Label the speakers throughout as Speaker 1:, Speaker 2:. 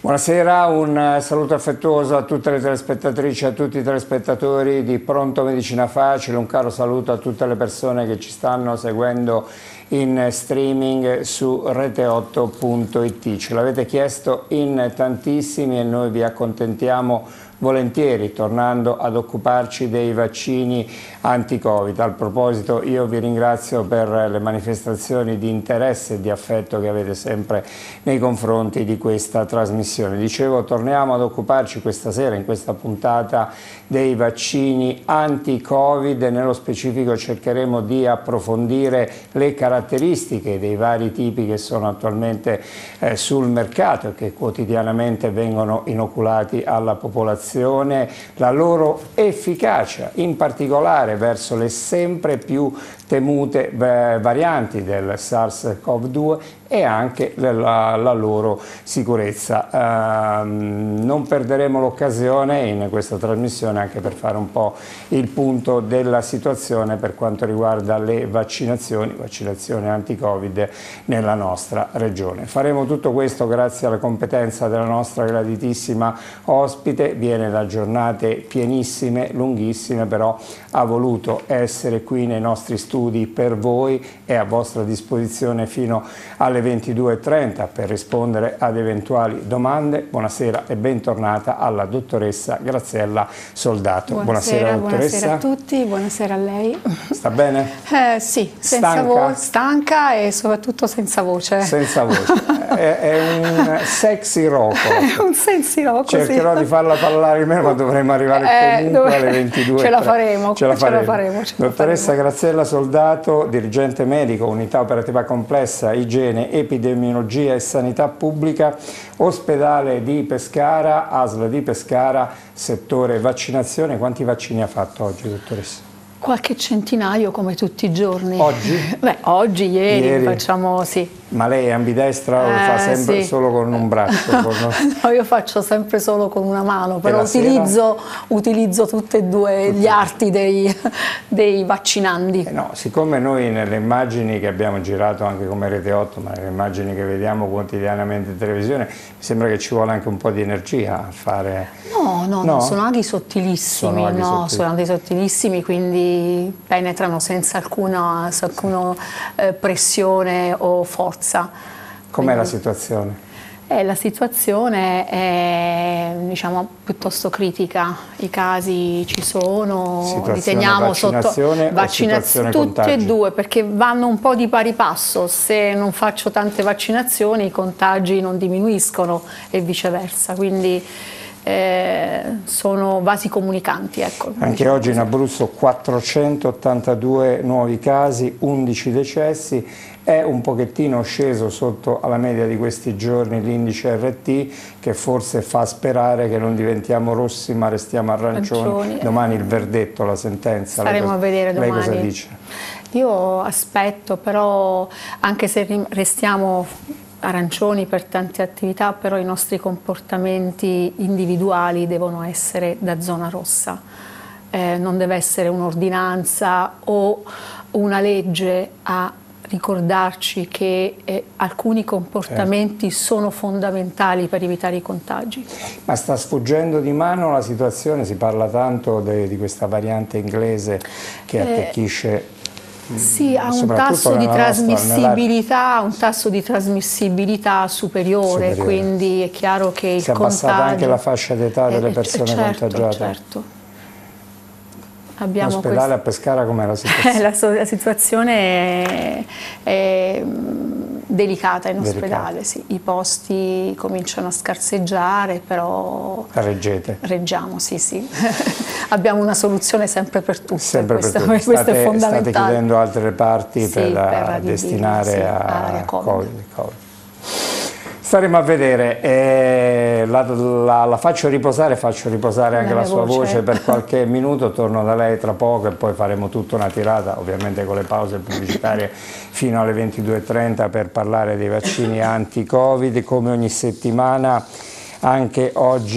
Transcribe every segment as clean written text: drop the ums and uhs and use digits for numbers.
Speaker 1: Buonasera, un saluto affettuoso a tutte le telespettatrici e a tutti i telespettatori di Pronto Medicina Facile, un caro saluto a tutte le persone che ci stanno seguendo in streaming su rete8.it. Ce l'avete chiesto in tantissimi e noi vi accontentiamo volentieri, tornando ad occuparci dei vaccini anti-Covid. Al proposito, io vi ringrazio per le manifestazioni di interesse e di affetto che avete sempre nei confronti di questa trasmissione. Dicevo, torniamo ad occuparci questa sera, in questa puntata, dei vaccini anti-Covid e nello specifico cercheremo di approfondire le caratteristiche dei vari tipi che sono attualmente sul mercato e che quotidianamente vengono inoculati alla popolazione, la loro efficacia, in particolare verso le sempre più temute varianti del SARS-CoV-2 e anche la loro sicurezza. Non perderemo l'occasione in questa trasmissione anche per fare un po' il punto della situazione per quanto riguarda le vaccinazioni anti-Covid nella nostra regione. Faremo tutto questo grazie alla competenza della nostra graditissima ospite. Viene da giornate pienissime, lunghissime, però ha voluto essere qui nei nostri studi per voi e a vostra disposizione fino alle 22:30 per rispondere ad eventuali domande. Buonasera e bentornata alla dottoressa Graziella Soldato. Buonasera dottoressa.
Speaker 2: Buonasera a tutti, buonasera a lei.
Speaker 1: Sta bene?
Speaker 2: Sì, stanca e soprattutto senza voce.
Speaker 1: Senza voce. È un sexy roco.
Speaker 2: È un sexy roco,
Speaker 1: cercherò di farla parlare meno, ma dovremo arrivare comunque alle 22:30.
Speaker 2: Ce la faremo.
Speaker 1: Dottoressa Graziella Soldato, dirigente medico, unità operativa complessa, igiene, epidemiologia e sanità pubblica, ospedale di Pescara, ASL di Pescara, settore vaccinazione. Quanti vaccini ha fatto oggi, dottoressa?
Speaker 2: Qualche centinaio come tutti i giorni.
Speaker 1: Oggi?
Speaker 2: Beh, oggi, ieri facciamo, sì.
Speaker 1: Ma lei è ambidestra o lo fa sempre solo con un braccio?
Speaker 2: No, io faccio sempre solo con una mano, però utilizzo tutti e due gli arti dei vaccinandi.
Speaker 1: No, siccome noi nelle immagini che abbiamo girato anche come Rete 8, ma nelle immagini che vediamo quotidianamente in televisione, mi sembra che ci vuole anche un po' di energia a fare...
Speaker 2: No, sono aghi sottilissimi, sono aghi sottilissimi, quindi penetrano senza alcuna pressione o forza.
Speaker 1: Com'è la situazione?
Speaker 2: La situazione è, diciamo, piuttosto critica, i casi ci sono, riteniamo
Speaker 1: vaccinazione
Speaker 2: tutte e due, perché vanno un po' di pari passo. Se non faccio tante vaccinazioni i contagi non diminuiscono e viceversa, quindi sono vasi comunicanti. Ecco,
Speaker 1: anche oggi in Abruzzo 482 nuovi casi, 11 decessi. È un pochettino sceso sotto alla media di questi giorni l'indice RT, che forse fa sperare che non diventiamo rossi ma restiamo arancioni. Domani il verdetto, la sentenza.
Speaker 2: Staremo a vedere domani.
Speaker 1: Lei cosa dice?
Speaker 2: Io aspetto, però anche se restiamo arancioni per tante attività, però i nostri comportamenti individuali devono essere da zona rossa. Non deve essere un'ordinanza o una legge a ricordarci che alcuni comportamenti sono fondamentali per evitare i contagi.
Speaker 1: Ma sta sfuggendo di mano la situazione? Si parla tanto di questa variante inglese che attecchisce.
Speaker 2: Sì, ha un tasso di trasmissibilità superiore, quindi è chiaro che il contagio...
Speaker 1: Si è abbassata anche la fascia d'età delle persone contagiate?
Speaker 2: Certo.
Speaker 1: L'ospedale a Pescara com'è la situazione?
Speaker 2: La situazione è delicata in ospedale, sì. I posti cominciano a scarseggiare, però reggiamo, sì. Abbiamo una soluzione sempre per tutti, questo è fondamentale.
Speaker 1: State chiudendo altre reparti per destinare a Covid. Staremo a vedere, la faccio riposare anche la sua voce per qualche minuto, torno da lei tra poco e poi faremo tutta una tirata, ovviamente con le pause pubblicitarie fino alle 22:30 per parlare dei vaccini anti-Covid. Come ogni settimana Anche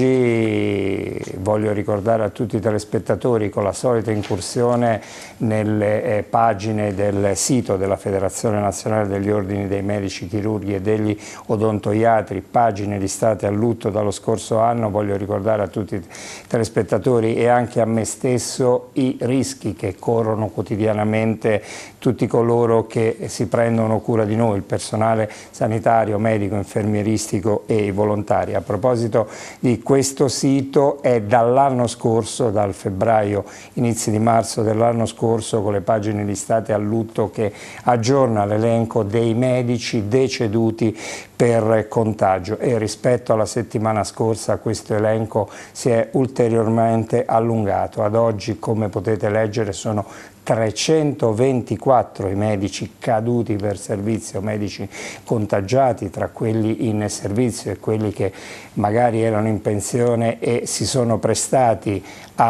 Speaker 1: oggi voglio ricordare a tutti i telespettatori, con la solita incursione nelle pagine del sito della Federazione Nazionale degli Ordini dei Medici Chirurghi e degli Odontoiatri, pagine listate a lutto dallo scorso anno, voglio ricordare a tutti i telespettatori e anche a me stesso i rischi che corrono quotidianamente tutti coloro che si prendono cura di noi, il personale sanitario, medico, infermieristico e i volontari. A proposito di questo sito, è dall'anno scorso, dal febbraio, inizi di marzo dell'anno scorso, con le pagine listate a lutto, che aggiorna l'elenco dei medici deceduti per contagio, e rispetto alla settimana scorsa questo elenco si è ulteriormente allungato. Ad oggi, come potete leggere, sono 324 i medici caduti per servizio, medici contagiati, tra quelli in servizio e quelli che magari erano in pensione e si sono prestati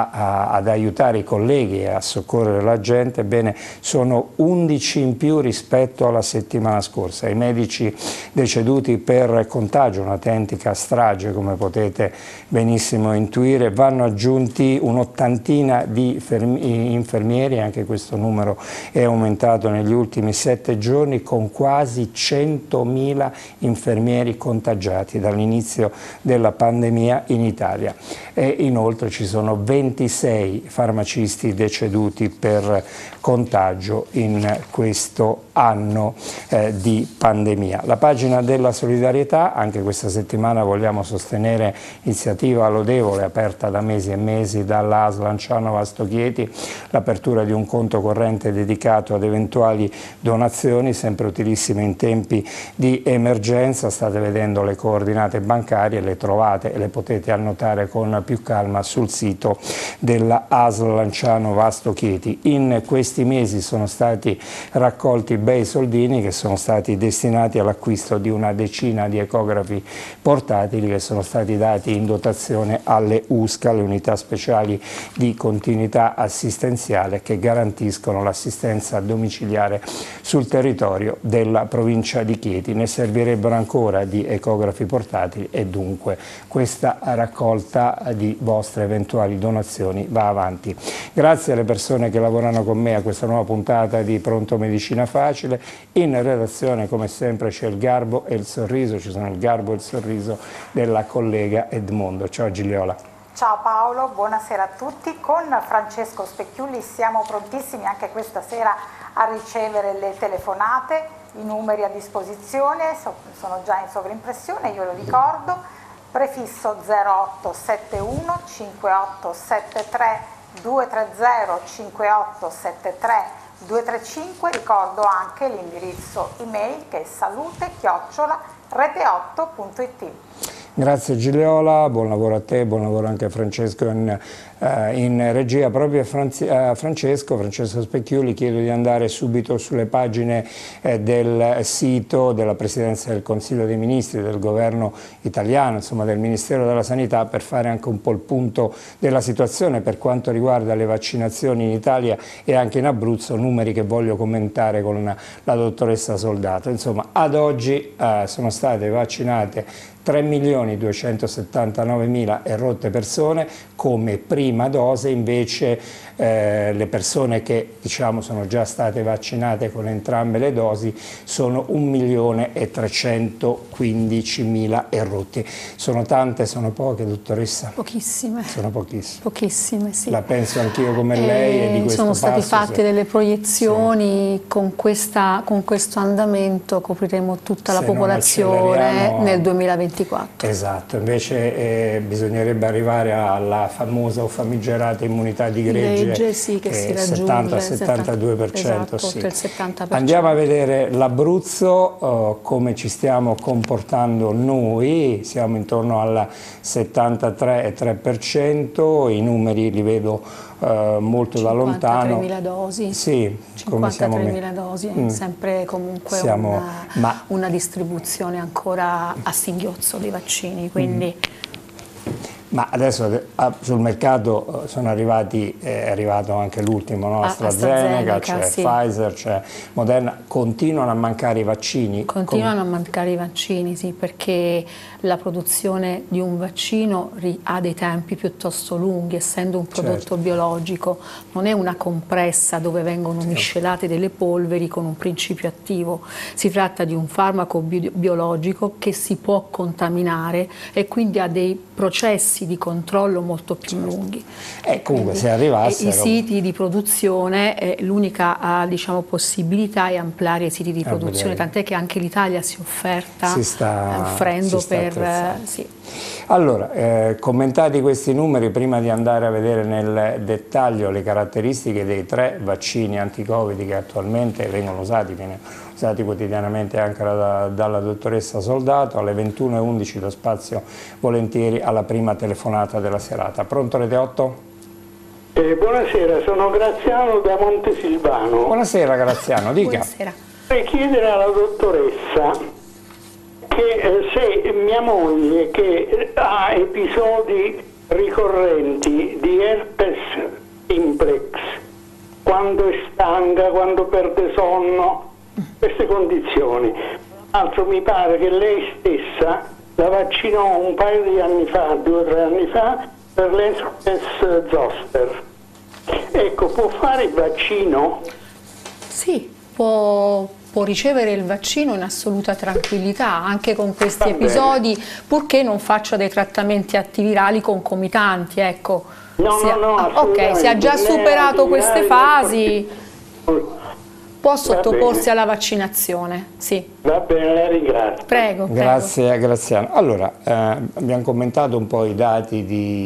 Speaker 1: ad aiutare i colleghi e a soccorrere la gente. Ebbene, sono 11 in più rispetto alla settimana scorsa. I medici deceduti per contagio, un'autentica strage come potete benissimo intuire, vanno aggiunti un'ottantina di infermieri, anche questo numero è aumentato negli ultimi 7 giorni, con quasi 100.000 infermieri contagiati dall'inizio della pandemia in Italia, e inoltre ci sono 26 farmacisti deceduti per contagio in questo anno di pandemia. La pagina della solidarietà, anche questa settimana vogliamo sostenere iniziativa lodevole aperta da mesi e mesi dalla ASL Lanciano Vasto Chieti, l'apertura di un conto corrente dedicato ad eventuali donazioni, sempre utilissime in tempi di emergenza. State vedendo le coordinate bancarie, le trovate e le potete annotare con più calma sul sito della ASL Lanciano Vasto Chieti. In questi mesi sono stati raccolti bei soldini che sono stati destinati all'acquisto di una decina di ecografi portatili che sono stati dati in dotazione alle USCA, le unità speciali di continuità assistenziale, che garantiscono l'assistenza domiciliare sul territorio della provincia di Chieti. Ne servirebbero ancora di ecografi portatili e dunque questa raccolta di vostre eventuali donazioni va avanti. Grazie alle persone che lavorano con me a questa nuova puntata di Pronto Medicina Facile. In redazione come sempre c'è il garbo e il sorriso, ci sono il garbo e il sorriso della collega Edmondo. Ciao Gigliola.
Speaker 3: Ciao Paolo, buonasera a tutti. Con Francesco Specchiuli siamo prontissimi anche questa sera a ricevere le telefonate, i numeri a disposizione sono già in sovrimpressione, io lo ricordo, prefisso 0871 5873 230 5873 235, ricordo anche l'indirizzo email che è salute@rete8.it.
Speaker 1: Grazie Gigliola, buon lavoro a te, buon lavoro anche a Francesco in regia. Proprio a Francesco Specchiuli chiedo di andare subito sulle pagine del sito della Presidenza del Consiglio dei Ministri, del Governo italiano, insomma del Ministero della Sanità, per fare anche un po' il punto della situazione per quanto riguarda le vaccinazioni in Italia e anche in Abruzzo, numeri che voglio commentare con la dottoressa Soldato. Insomma, ad oggi sono state vaccinate 3.279.000 e rotte persone come prima dose, invece le persone che diciamo sono già state vaccinate con entrambe le dosi sono 1.315.000 e rotti. Sono tante, sono poche, dottoressa?
Speaker 2: Pochissime.
Speaker 1: Sono pochissime.
Speaker 2: Pochissime, sì.
Speaker 1: La penso anch'io come lei e di questo
Speaker 2: sono stati fatti delle proiezioni,
Speaker 1: sì.
Speaker 2: Con questo andamento copriremo tutta la popolazione nel 2024.
Speaker 1: Esatto, invece bisognerebbe arrivare alla famosa o famigerata immunità di gregge,
Speaker 2: sì, che si raggiunge
Speaker 1: 70-72%. Esatto,
Speaker 2: sì. Il 70%.
Speaker 1: Andiamo a vedere l'Abruzzo, come ci stiamo comportando noi, siamo intorno al 73,3%, i numeri li vedo molto da lontano.
Speaker 2: 53.000 dosi,
Speaker 1: sì,
Speaker 2: 53.000 dosi, è sempre comunque una distribuzione ancora a singhiozzo dei vaccini, quindi...
Speaker 1: Ma adesso sul mercato sono arrivati, è arrivato anche l'ultimo, no? AstraZeneca, c'è sì. Pfizer, c'è Moderna. Continuano a mancare i vaccini?
Speaker 2: Continuano a mancare i vaccini, sì, perché la produzione di un vaccino ha dei tempi piuttosto lunghi, essendo un prodotto biologico. Non è una compressa dove vengono miscelate delle polveri con un principio attivo. Si tratta di un farmaco biologico che si può contaminare e quindi ha dei processi di controllo molto più lunghi.
Speaker 1: Comunque se arrivassero...
Speaker 2: I siti di produzione, l'unica diciamo, possibilità è ampliare i siti di produzione, tant'è che anche l'Italia si sta offrendo per... Sì.
Speaker 1: Allora, commentati questi numeri prima di andare a vedere nel dettaglio le caratteristiche dei 3 vaccini anti-Covid che attualmente vengono usati, quotidianamente anche dalla dottoressa Soldato. Alle 21:11 lo spazio volentieri alla prima telefonata della serata. Pronto Rete 8?
Speaker 4: Buonasera, sono Graziano da Montesilvano.
Speaker 1: Buonasera Graziano, dica.
Speaker 2: Buonasera.
Speaker 4: Vorrei chiedere alla dottoressa che se mia moglie che ha episodi ricorrenti di herpes simplex, quando è stanca, quando perde sonno, queste condizioni. Tra l'altro mi pare che lei stessa la vaccinò un paio di anni fa, 2 o 3 anni fa, per l'herpes zoster. Ecco, può fare il vaccino?
Speaker 2: Sì, può ricevere il vaccino in assoluta tranquillità, anche con questi episodi, purché non faccia dei trattamenti antivirali concomitanti, ecco.
Speaker 4: No,
Speaker 2: ok, se ha già superato queste fasi, può sottoporsi alla vaccinazione, sì.
Speaker 4: Va bene, la ringrazio.
Speaker 2: Prego.
Speaker 1: Grazie Graziano. Allora, abbiamo commentato un po' i dati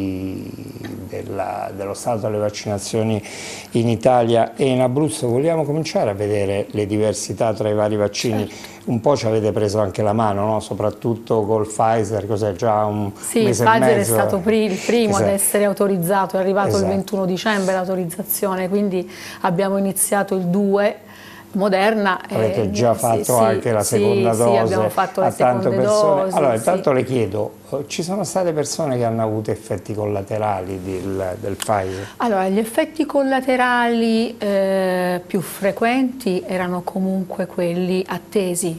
Speaker 1: dello stato delle vaccinazioni in Italia e in Abruzzo. Vogliamo cominciare a vedere le diversità tra i vari vaccini? Un po' ci avete preso anche la mano, no? Soprattutto col Pfizer, cos'è già un mese e mezzo?
Speaker 2: Sì, Pfizer è stato il primo ad essere autorizzato, è arrivato il 21 dicembre l'autorizzazione, quindi abbiamo iniziato il 2. Moderna.
Speaker 1: Avete già fatto anche la seconda dose?
Speaker 2: Sì, abbiamo fatto le seconde dosi.
Speaker 1: Allora, intanto le chiedo, ci sono state persone che hanno avuto effetti collaterali del Pfizer?
Speaker 2: Allora, gli effetti collaterali più frequenti erano comunque quelli attesi,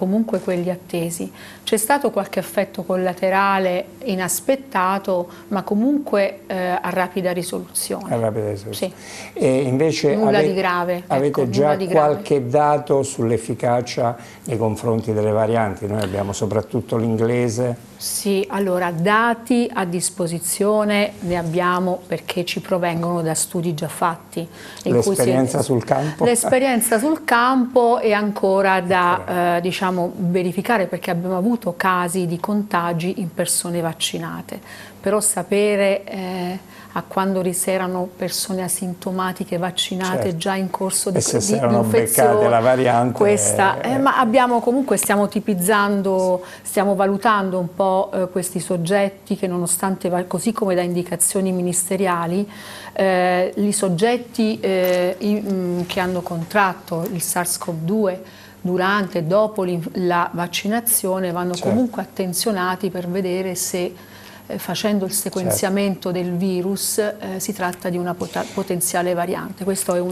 Speaker 2: C'è stato qualche effetto collaterale inaspettato, ma comunque a rapida risoluzione.
Speaker 1: Sì. E invece
Speaker 2: nulla di grave.
Speaker 1: Avete già qualche dato sull'efficacia nei confronti delle varianti? Noi abbiamo soprattutto l'inglese.
Speaker 2: Sì, allora dati a disposizione ne abbiamo perché ci provengono da studi già fatti.
Speaker 1: L'esperienza sul campo?
Speaker 2: L'esperienza sul campo è ancora da diciamo, verificare, perché abbiamo avuto casi di contagi in persone vaccinate, però sapere a quando erano persone asintomatiche vaccinate già in corso di infezione,
Speaker 1: la variante,
Speaker 2: ma abbiamo comunque, stiamo tipizzando, stiamo valutando un po' questi soggetti che, nonostante, così come da indicazioni ministeriali, i soggetti che hanno contratto il SARS-CoV-2 durante e dopo la vaccinazione vanno comunque attenzionati per vedere se, facendo il sequenziamento del virus, si tratta di una potenziale variante. Questo è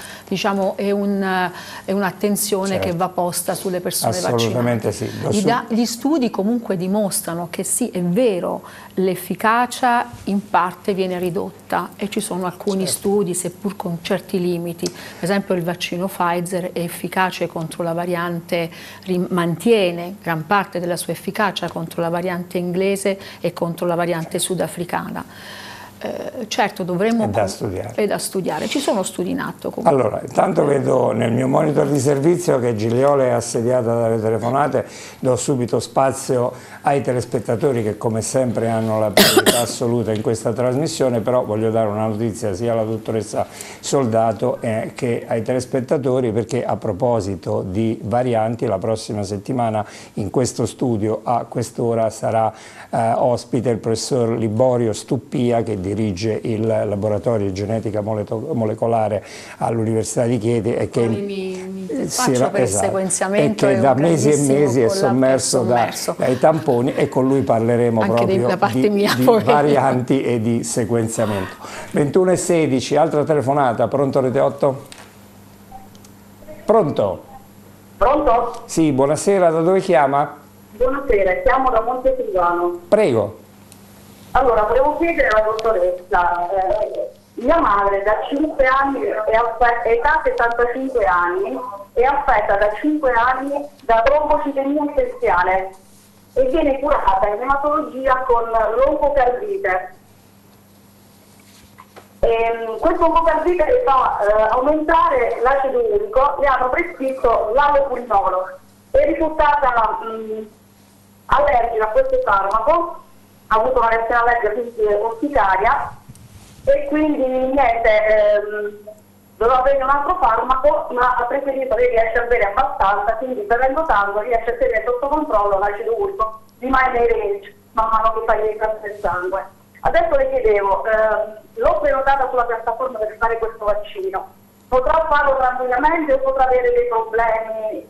Speaker 2: un'attenzione che va posta sulle persone vaccinate.
Speaker 1: Sì.
Speaker 2: Gli studi comunque dimostrano che sì, è vero, l'efficacia in parte viene ridotta e ci sono alcuni studi, seppur con certi limiti. Per esempio il vaccino Pfizer è efficace contro la variante, mantiene gran parte della sua efficacia contro la variante inglese e contro la variante sudafricana. Certo, dovremmo...
Speaker 1: È da
Speaker 2: studiare. Ci sono studi in atto comunque.
Speaker 1: Allora, intanto vedo nel mio monitor di servizio che Gigliole è assediata dalle telefonate, do subito spazio ai telespettatori che come sempre hanno la priorità assoluta in questa trasmissione, però voglio dare una notizia sia alla dottoressa Soldato che ai telespettatori, perché a proposito di varianti la prossima settimana in questo studio a quest'ora sarà ospite il professor Liborio Stuppia, che dirige dirige il laboratorio di genetica molecolare all'Università di Chieti e che
Speaker 2: mi faccio per il sequenziamento,
Speaker 1: e che da mesi e mesi è sommerso dai tamponi, e con lui parleremo anche proprio di varianti e di sequenziamento. 21:16, altra telefonata, pronto Rete 8? Pronto?
Speaker 5: Pronto?
Speaker 1: Sì, buonasera, da dove chiama?
Speaker 5: Buonasera, chiamo da Montesilvano.
Speaker 1: Prego.
Speaker 5: Allora, volevo chiedere alla dottoressa, mia madre da 5 anni, età 75 anni, è affetta da 5 anni da trombocitemia essenziale e viene curata in ematologia con l'oncocardite. Questo oncocardite le fa aumentare l'acido urico, le hanno prescritto l'allopurinolo. È risultata allergica a questo farmaco, ha avuto una reazione allergica quindi orticaria, e quindi niente, doveva prendere un altro farmaco, ma ha preferito, lei riesce a bere abbastanza, quindi bevendo tanto riesce a tenere sotto controllo l'acido urico, rimane nei range man mano che fa gli esami del sangue. Adesso le chiedevo, l'ho prenotata sulla piattaforma per fare questo vaccino, potrà farlo tranquillamente o potrà avere dei problemi?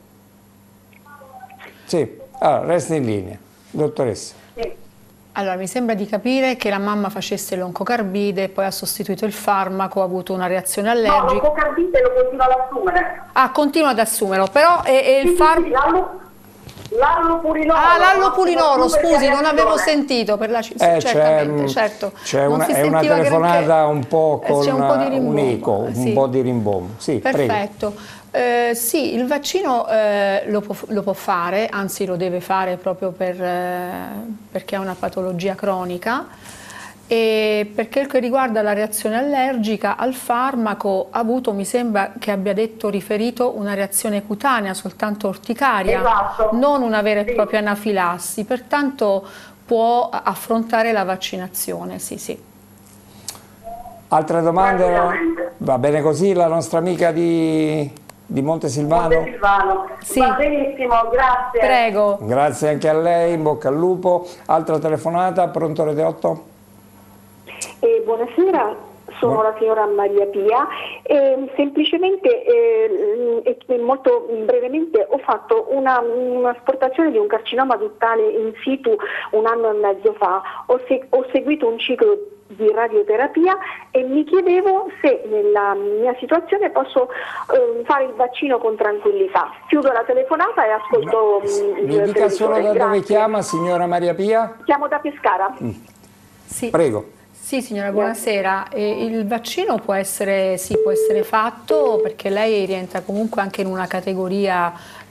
Speaker 1: Sì, allora resta in linea, dottoressa.
Speaker 5: Sì.
Speaker 2: Allora, mi sembra di capire che la mamma facesse l'oncocarbide, poi ha sostituito il farmaco, ha avuto una reazione allergica.
Speaker 5: No, l'oncocarbide lo continua ad assumere.
Speaker 2: Ah, continua ad assumerlo, però è il farmaco...
Speaker 5: L'allopurinolo.
Speaker 2: Ah, l'allopurinolo, scusi, non avevo sentito per la certamente, certo.
Speaker 1: È una telefonata un po' con un eco,
Speaker 2: sì.
Speaker 1: Un po' di rimbombo. Sì,
Speaker 2: perfetto. Sì, il vaccino lo può fare, anzi lo deve fare proprio perché è una patologia cronica. E per quel che riguarda la reazione allergica al farmaco, ha avuto, mi sembra che abbia riferito una reazione cutanea, soltanto orticaria,
Speaker 5: esatto,
Speaker 2: non una vera e propria anafilassi, pertanto può affrontare la vaccinazione, sì sì.
Speaker 1: Altre domande? Va bene così la nostra amica di Montesilvano?
Speaker 5: Montesilvano.
Speaker 2: Sì.
Speaker 5: Va benissimo, grazie.
Speaker 2: Prego.
Speaker 1: Grazie anche a lei, in bocca al lupo. Altra telefonata, pronto Rete 8?
Speaker 6: Buonasera, sono la signora Maria Pia e semplicemente molto brevemente ho fatto un'asportazione di un carcinoma duttale in situ 1 anno e mezzo fa, ho seguito un ciclo di radioterapia e mi chiedevo se nella mia situazione posso fare il vaccino con tranquillità. Chiudo la telefonata e ascolto
Speaker 1: mi dica solo da dove chiama, signora Maria Pia?
Speaker 6: Chiamo da Pescara.
Speaker 2: Sì.
Speaker 1: Prego.
Speaker 2: Sì signora, buonasera. Il vaccino può essere fatto perché lei rientra comunque anche in una categoria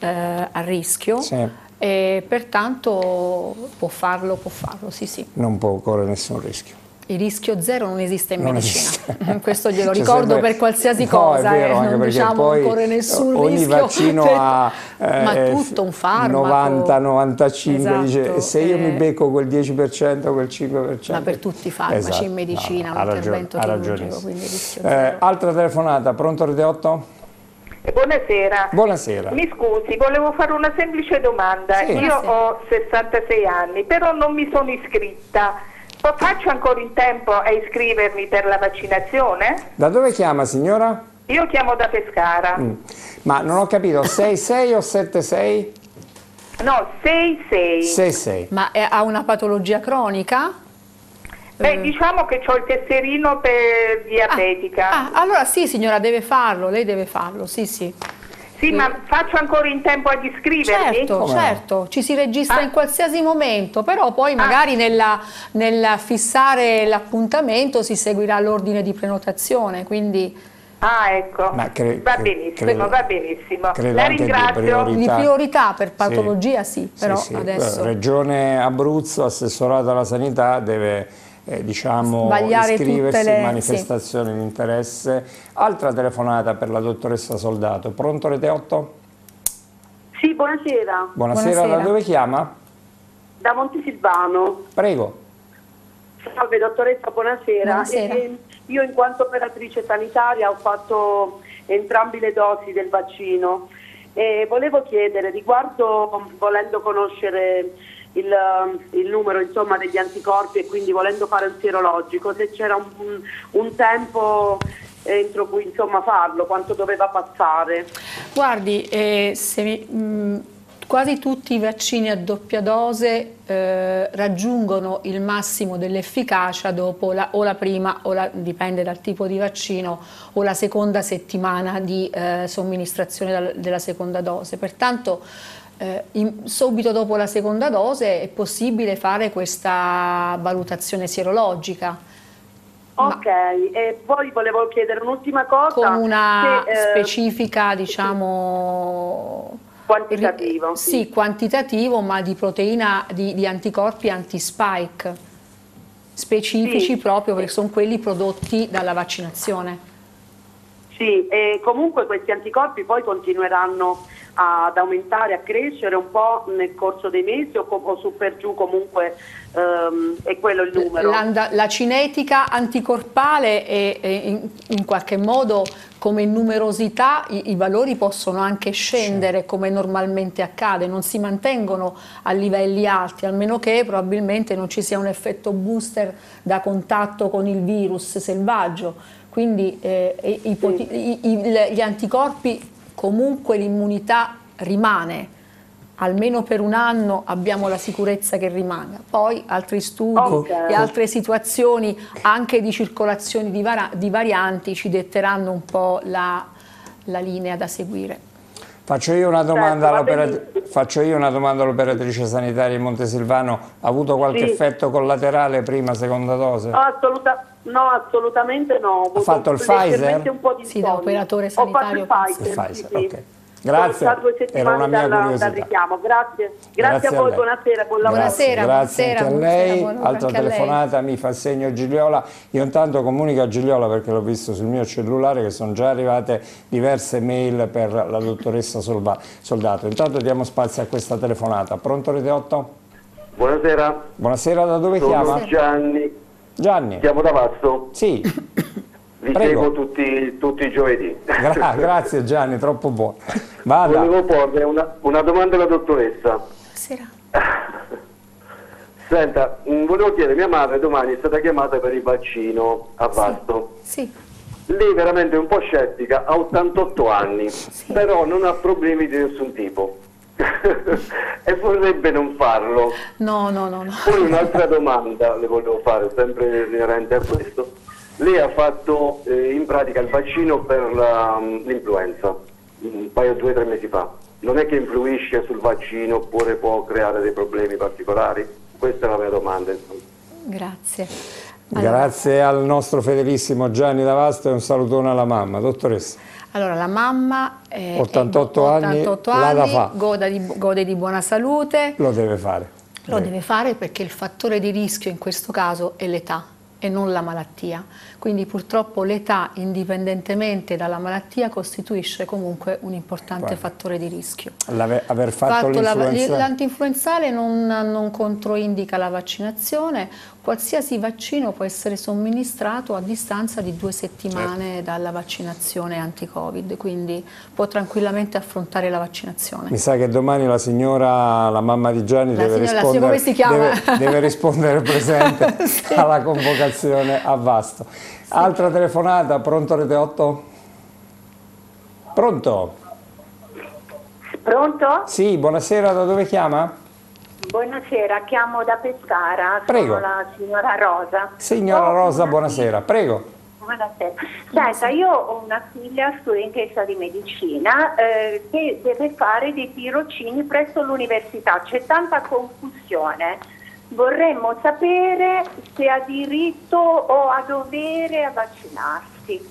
Speaker 2: a rischio,
Speaker 1: sì.
Speaker 2: E pertanto può farlo, sì sì.
Speaker 1: Non può correre nessun rischio.
Speaker 2: Il rischio zero non esiste in medicina,
Speaker 1: esiste.
Speaker 2: Questo glielo ricordo sempre, per qualsiasi cosa,
Speaker 1: è vero, anche
Speaker 2: non diciamo
Speaker 1: poi
Speaker 2: non corre nessun
Speaker 1: ogni
Speaker 2: rischio.
Speaker 1: vaccino ha
Speaker 2: ma tutto un farmaco.
Speaker 1: 90-95,
Speaker 2: esatto,
Speaker 1: dice se io mi becco quel 10%, quel 5%.
Speaker 2: Ma per tutti i farmaci, esatto, in medicina, un intervento chirurgico, quindi rischio zero.
Speaker 1: Altra telefonata, pronto Rete 8?
Speaker 5: Buonasera.
Speaker 1: Buonasera.
Speaker 5: Mi scusi, volevo fare una semplice domanda.
Speaker 1: Sì.
Speaker 5: Io ho 66 anni, però non mi sono iscritta. Faccio ancora in tempo a iscrivermi per la vaccinazione?
Speaker 1: Da dove chiama signora?
Speaker 5: Io chiamo da Pescara.
Speaker 1: Ma non ho capito, 66 o 76?
Speaker 5: No, 66.
Speaker 1: 66.
Speaker 2: Ma ha una patologia cronica?
Speaker 5: Beh, diciamo che ho il tesserino per diabetica.
Speaker 2: Allora sì signora, deve farlo, lei deve farlo, sì sì.
Speaker 5: Sì, ma faccio ancora in tempo ad iscrivermi?
Speaker 2: Certo, ci si registra in qualsiasi momento, però poi magari nella fissare l'appuntamento si seguirà l'ordine di prenotazione, quindi...
Speaker 5: Ah, ecco, va benissimo, la ringrazio.
Speaker 2: Di priorità per patologia sì, però
Speaker 1: sì.
Speaker 2: Adesso...
Speaker 1: Regione Abruzzo, assessorato alla sanità, deve... diciamo iscriversi,
Speaker 2: tutte le
Speaker 1: manifestazioni di interesse. Altra telefonata per la dottoressa Soldato. Pronto Rete 8?
Speaker 6: Sì, buonasera.
Speaker 1: Buonasera, da dove chiama?
Speaker 6: Da Montesilvano.
Speaker 1: Prego.
Speaker 6: Salve dottoressa, buonasera.
Speaker 2: Buonasera.
Speaker 6: Io in quanto operatrice sanitaria ho fatto entrambe le dosi del vaccino e volevo chiedere riguardo, volendo conoscere
Speaker 5: il numero insomma degli anticorpi, e quindi volendo fare un sierologico, se c'era un tempo entro cui insomma farlo, quanto doveva passare?
Speaker 2: Guardi, quasi tutti i vaccini a doppia dose raggiungono il massimo dell'efficacia dopo o la prima, dipende dal tipo di vaccino, o la seconda settimana di somministrazione della seconda dose. Pertanto subito dopo la seconda dose è possibile fare questa valutazione sierologica.
Speaker 5: Ok, e poi volevo chiedere un'ultima cosa.
Speaker 2: Con una specifica, diciamo...
Speaker 5: Quantitativo.
Speaker 2: Sì, quantitativo, ma di proteina, di anticorpi anti-spike, specifici, sì, proprio perché sono quelli prodotti dalla vaccinazione.
Speaker 5: Sì, e comunque questi anticorpi poi continueranno ad aumentare, a crescere un po' nel corso dei mesi, o su per giù comunque è quello il numero?
Speaker 2: La cinetica anticorpale è in qualche modo, come numerosità, i valori possono anche scendere, come normalmente accade, non si mantengono a livelli alti, almeno che probabilmente non ci sia un effetto booster da contatto con il virus selvaggio. Quindi gli anticorpi, comunque l'immunità rimane, almeno per un anno abbiamo la sicurezza che rimanga. Poi altri studi e altre situazioni anche di circolazione di varianti ci detteranno un po' la linea da seguire.
Speaker 1: Faccio io una domanda all'operatrice sanitaria di Montesilvano: ha avuto qualche effetto collaterale prima, seconda dose?
Speaker 5: No, assolutamente no.
Speaker 1: Ha fatto il Pfizer?
Speaker 5: Un po' di
Speaker 2: sì, da operatore sanitario.
Speaker 5: Ho fatto il Pfizer,
Speaker 1: sì. Ok. Grazie, era una mia curiosità.
Speaker 5: Grazie a voi, buonasera, buon lavoro.
Speaker 1: Grazie anche a lei. Altra telefonata, mi fa segno Gigliola. Io intanto comunico a Gigliola, perché l'ho visto sul mio cellulare, che sono già arrivate diverse mail per la dottoressa Soldato. Intanto diamo spazio a questa telefonata. Pronto, Rete 8?
Speaker 7: Buonasera.
Speaker 1: Buonasera, da dove chiama?
Speaker 7: Gianni.
Speaker 1: Gianni.
Speaker 7: Chiamo da Vasto.
Speaker 1: Sì.
Speaker 7: Vi seguo tutti i giovedì.
Speaker 1: Grazie Gianni, troppo buono. Vada.
Speaker 7: Volevo porre una domanda alla dottoressa.
Speaker 2: Buonasera.
Speaker 7: Senta, volevo chiedere, mia madre domani è stata chiamata per il vaccino a Vasto.
Speaker 2: Sì.
Speaker 7: Lei veramente è un po' scettica, ha 88 anni, però non ha problemi di nessun tipo. E vorrebbe non farlo.
Speaker 2: No.
Speaker 7: Poi un'altra domanda le volevo fare, sempre inerente a questo. Lei ha fatto in pratica il vaccino per l'influenza un paio, 2 o 3 mesi fa. Non è che influisce sul vaccino oppure può creare dei problemi particolari? Questa è la mia domanda.
Speaker 2: Grazie.
Speaker 1: Grazie al nostro fedelissimo Gianni da Vasto e un salutone alla mamma. Dottoressa.
Speaker 2: Allora, la mamma
Speaker 1: 88 anni,
Speaker 2: gode di buona salute.
Speaker 1: Lo deve fare.
Speaker 2: Lo deve fare perché il fattore di rischio in questo caso è l'età e non la malattia. Quindi purtroppo l'età, indipendentemente dalla malattia, costituisce comunque un importante fattore di rischio.
Speaker 1: Aver fatto
Speaker 2: l'antinfluenzale non controindica la vaccinazione. Qualsiasi vaccino può essere somministrato a distanza di 2 settimane dalla vaccinazione anti-Covid, quindi può tranquillamente affrontare la vaccinazione.
Speaker 1: Mi sa che domani la signora, la mamma di Gianni, deve rispondere presente alla convocazione a Vasto. Altra telefonata, pronto Rete 8? Pronto?
Speaker 8: Pronto?
Speaker 1: Sì, buonasera, da dove chiama?
Speaker 8: Buonasera, chiamo da Pescara,
Speaker 1: prego.
Speaker 8: Sono la signora Rosa.
Speaker 1: Signora Rosa, buonasera, prego.
Speaker 8: Buonasera. Senta, io ho una figlia studentessa di medicina che deve fare dei tirocini presso l'università, c'è tanta confusione. Vorremmo sapere se ha diritto o ha dovere a vaccinarsi.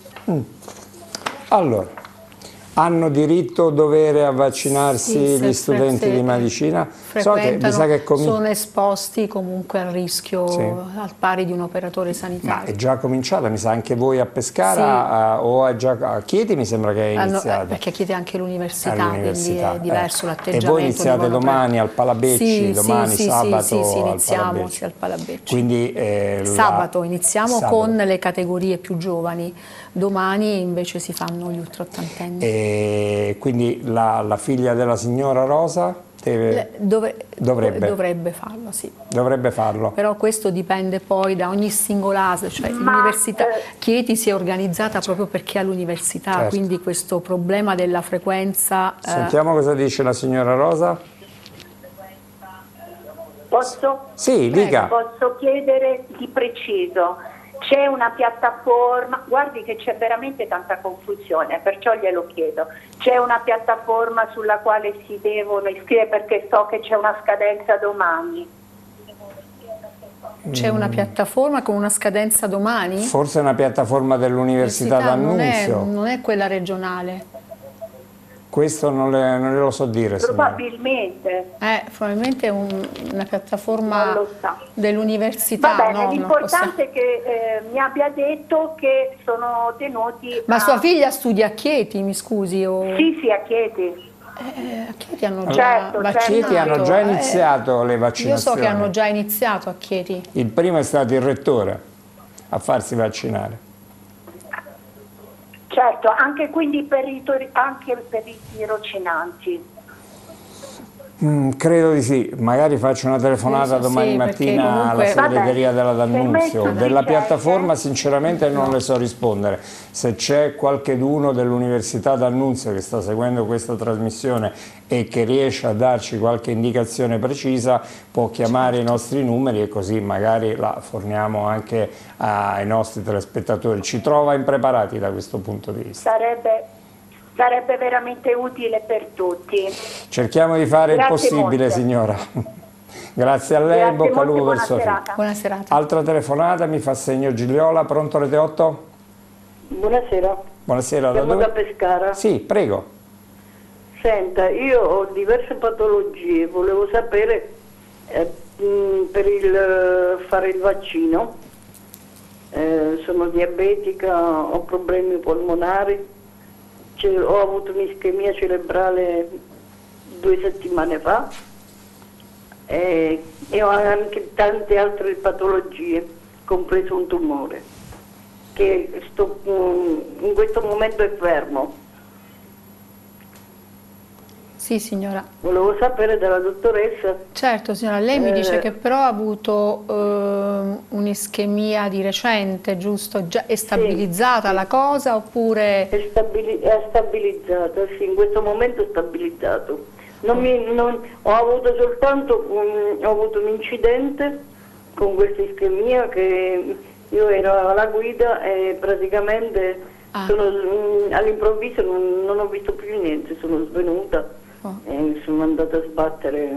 Speaker 1: Allora, hanno diritto o dovere a vaccinarsi gli studenti di medicina?
Speaker 2: Sono esposti comunque al rischio al pari di un operatore sanitario.
Speaker 1: Ma è già cominciata, mi sa, anche voi a Pescara o è già a Chieti, mi sembra che è iniziata.
Speaker 2: Perché Chieti è anche l'università, quindi è diverso l'atteggiamento.
Speaker 1: E voi iniziate domani al Palabecci, domani sabato
Speaker 2: sì, iniziamo al Palabecci.
Speaker 1: Quindi,
Speaker 2: sabato iniziamo con le categorie più giovani, domani invece si fanno gli ultraottantenni.
Speaker 1: E quindi la figlia della signora Rosa?
Speaker 2: Dovrebbe farlo, sì.
Speaker 1: Dovrebbe farlo.
Speaker 2: Però questo dipende poi da ogni singolo ASL, cioè l'università. Chieti si è organizzata proprio perché ha l'università,
Speaker 1: certo.
Speaker 2: Quindi questo problema della frequenza...
Speaker 1: Sentiamo cosa dice la signora Rosa.
Speaker 8: Posso?
Speaker 1: Sì, dica.
Speaker 8: Posso chiedere di preciso? C'è una piattaforma, guardi che c'è veramente tanta confusione, perciò glielo chiedo. C'è una piattaforma sulla quale si devono iscrivere, perché so che c'è una scadenza domani.
Speaker 2: C'è una piattaforma con una scadenza domani?
Speaker 1: Forse è una piattaforma dell'Università d'Annunzio.
Speaker 2: Non è quella regionale.
Speaker 1: Questo non glielo so dire.
Speaker 8: Probabilmente.
Speaker 2: Probabilmente è una piattaforma dell'università.
Speaker 8: Va bene, l'importante è che mi abbia detto che sono tenuti.
Speaker 2: Ma sua figlia studia a Chieti, mi scusi? O...
Speaker 8: Sì, a Chieti.
Speaker 2: A Chieti hanno già vaccinato.
Speaker 1: Chieti hanno già iniziato le vaccinazioni.
Speaker 2: Io so che hanno già iniziato a Chieti.
Speaker 1: Il primo è stato il rettore a farsi vaccinare.
Speaker 8: Certo, anche quindi anche per i tirocinanti.
Speaker 1: Credo di sì, magari faccio una telefonata domani mattina alla segreteria della D'Annunzio. Della piattaforma sinceramente non le so rispondere. Se c'è qualcheduno dell'Università D'Annunzio che sta seguendo questa trasmissione e che riesce a darci qualche indicazione precisa, può chiamare i nostri numeri e così magari la forniamo anche ai nostri telespettatori. Ci trova impreparati da questo punto di vista.
Speaker 8: Sarebbe veramente utile per tutti.
Speaker 1: Cerchiamo di fare il possibile, signora. Grazie a lei, in bocca al lupo per sua figlia.
Speaker 2: Buona serata.
Speaker 1: Altra telefonata, mi fa segno Gigliola, pronto Rete 8?
Speaker 9: Buonasera.
Speaker 1: Buonasera, da
Speaker 9: Siamo
Speaker 1: dove?
Speaker 9: da Pescara.
Speaker 1: Sì, prego.
Speaker 9: Senta, io ho diverse patologie, volevo sapere per fare il vaccino. Sono diabetica, ho problemi polmonari. Ho avuto un'ischemia cerebrale 2 settimane fa e ho anche tante altre patologie, compreso un tumore, che in questo momento è fermo.
Speaker 2: Sì, signora.
Speaker 9: Volevo sapere dalla dottoressa.
Speaker 2: Certo, signora, lei mi dice che però ha avuto un'ischemia di recente, giusto? È stabilizzata la cosa oppure...
Speaker 9: È stabilizzata, sì, in questo momento è stabilizzato. Ho avuto soltanto ho avuto un incidente con questa ischemia, che io ero alla guida e praticamente all'improvviso non ho visto più niente, sono svenuta. E mi sono andata a sbattere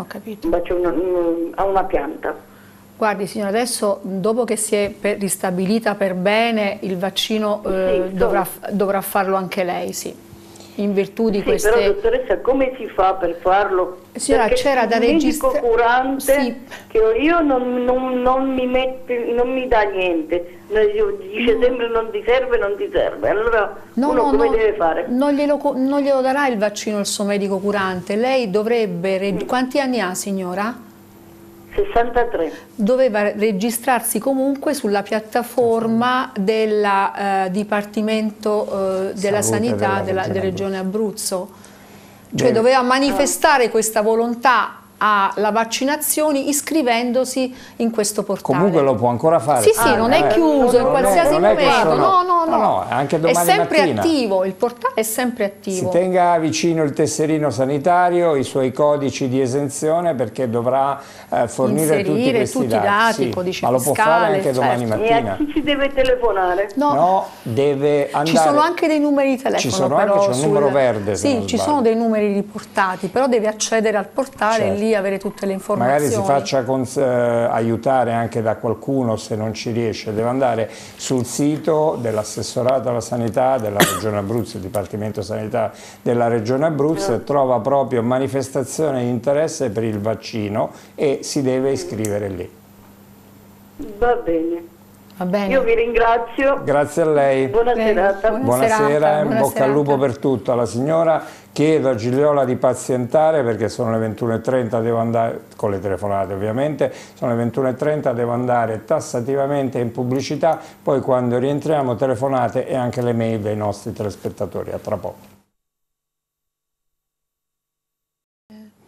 Speaker 9: a una pianta.
Speaker 2: Guardi signora, adesso dopo che si è ristabilita per bene, il vaccino dovrà farlo anche lei, sì. In virtù di queste...
Speaker 9: Però dottoressa, come si fa per farlo?
Speaker 2: Signora, c'era da registrare...
Speaker 9: Il medico curante che io non mi dà niente, dice sempre non ti serve, allora come deve fare?
Speaker 2: Non glielo darà il vaccino il suo medico curante, lei dovrebbe... Quanti anni ha signora?
Speaker 9: 63.
Speaker 2: Doveva registrarsi comunque sulla piattaforma del Dipartimento della Sanità della Regione Abruzzo, cioè doveva manifestare questa volontà alla vaccinazione iscrivendosi in questo portale.
Speaker 1: Comunque lo può ancora fare.
Speaker 2: Sì, non è chiuso in qualsiasi momento.
Speaker 1: No, anche domani
Speaker 2: è sempre
Speaker 1: mattina.
Speaker 2: attivo, il portale è sempre attivo.
Speaker 1: Si tenga vicino il tesserino sanitario, i suoi codici di esenzione, perché dovrà fornire tutti questi dati.
Speaker 2: Codici
Speaker 1: ma lo può fare anche domani mattina.
Speaker 9: E a chi si deve telefonare?
Speaker 1: No, deve andare.
Speaker 2: Ci sono anche dei numeri di telefono.
Speaker 1: Ci sono anche, c'è un numero verde.
Speaker 2: Sì, ci sono dei numeri riportati, però deve accedere al portale e lì avere tutte le informazioni.
Speaker 1: Magari si faccia aiutare anche da qualcuno se non ci riesce, deve andare sul sito dell'assessorato alla sanità della Regione Abruzzo, il Dipartimento Sanità della Regione Abruzzo, e trova proprio manifestazione di interesse per il vaccino e si deve iscrivere lì.
Speaker 9: Va bene.
Speaker 2: Va bene.
Speaker 9: Io vi ringrazio.
Speaker 1: Grazie a lei.
Speaker 9: Buona serata.
Speaker 1: Buonasera, in bocca al lupo per tutto. Alla signora chiedo a Gigliola di pazientare perché sono le 21:30, devo andare, con le telefonate ovviamente, sono le 21:30, devo andare tassativamente in pubblicità, poi quando rientriamo telefonate e anche le mail dei nostri telespettatori. A tra poco.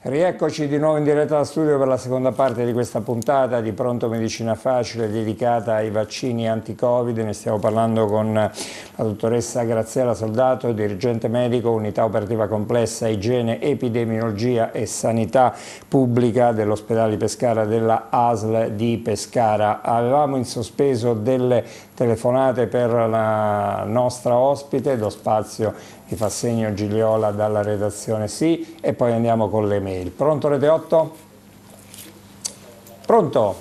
Speaker 1: Rieccoci di nuovo in diretta da studio per la seconda parte di questa puntata di Pronto Medicina Facile dedicata ai vaccini anti-Covid. Ne stiamo parlando con la dottoressa Graziella Soldato, dirigente medico, unità operativa complessa, igiene, epidemiologia e sanità pubblica dell'ospedale di Pescara della ASL di Pescara. Avevamo in sospeso delle telefonate per la nostra ospite, do spazio, mi fa segno Gigliola dalla redazione sì, e poi andiamo con le mail. Pronto Rete 8? Pronto?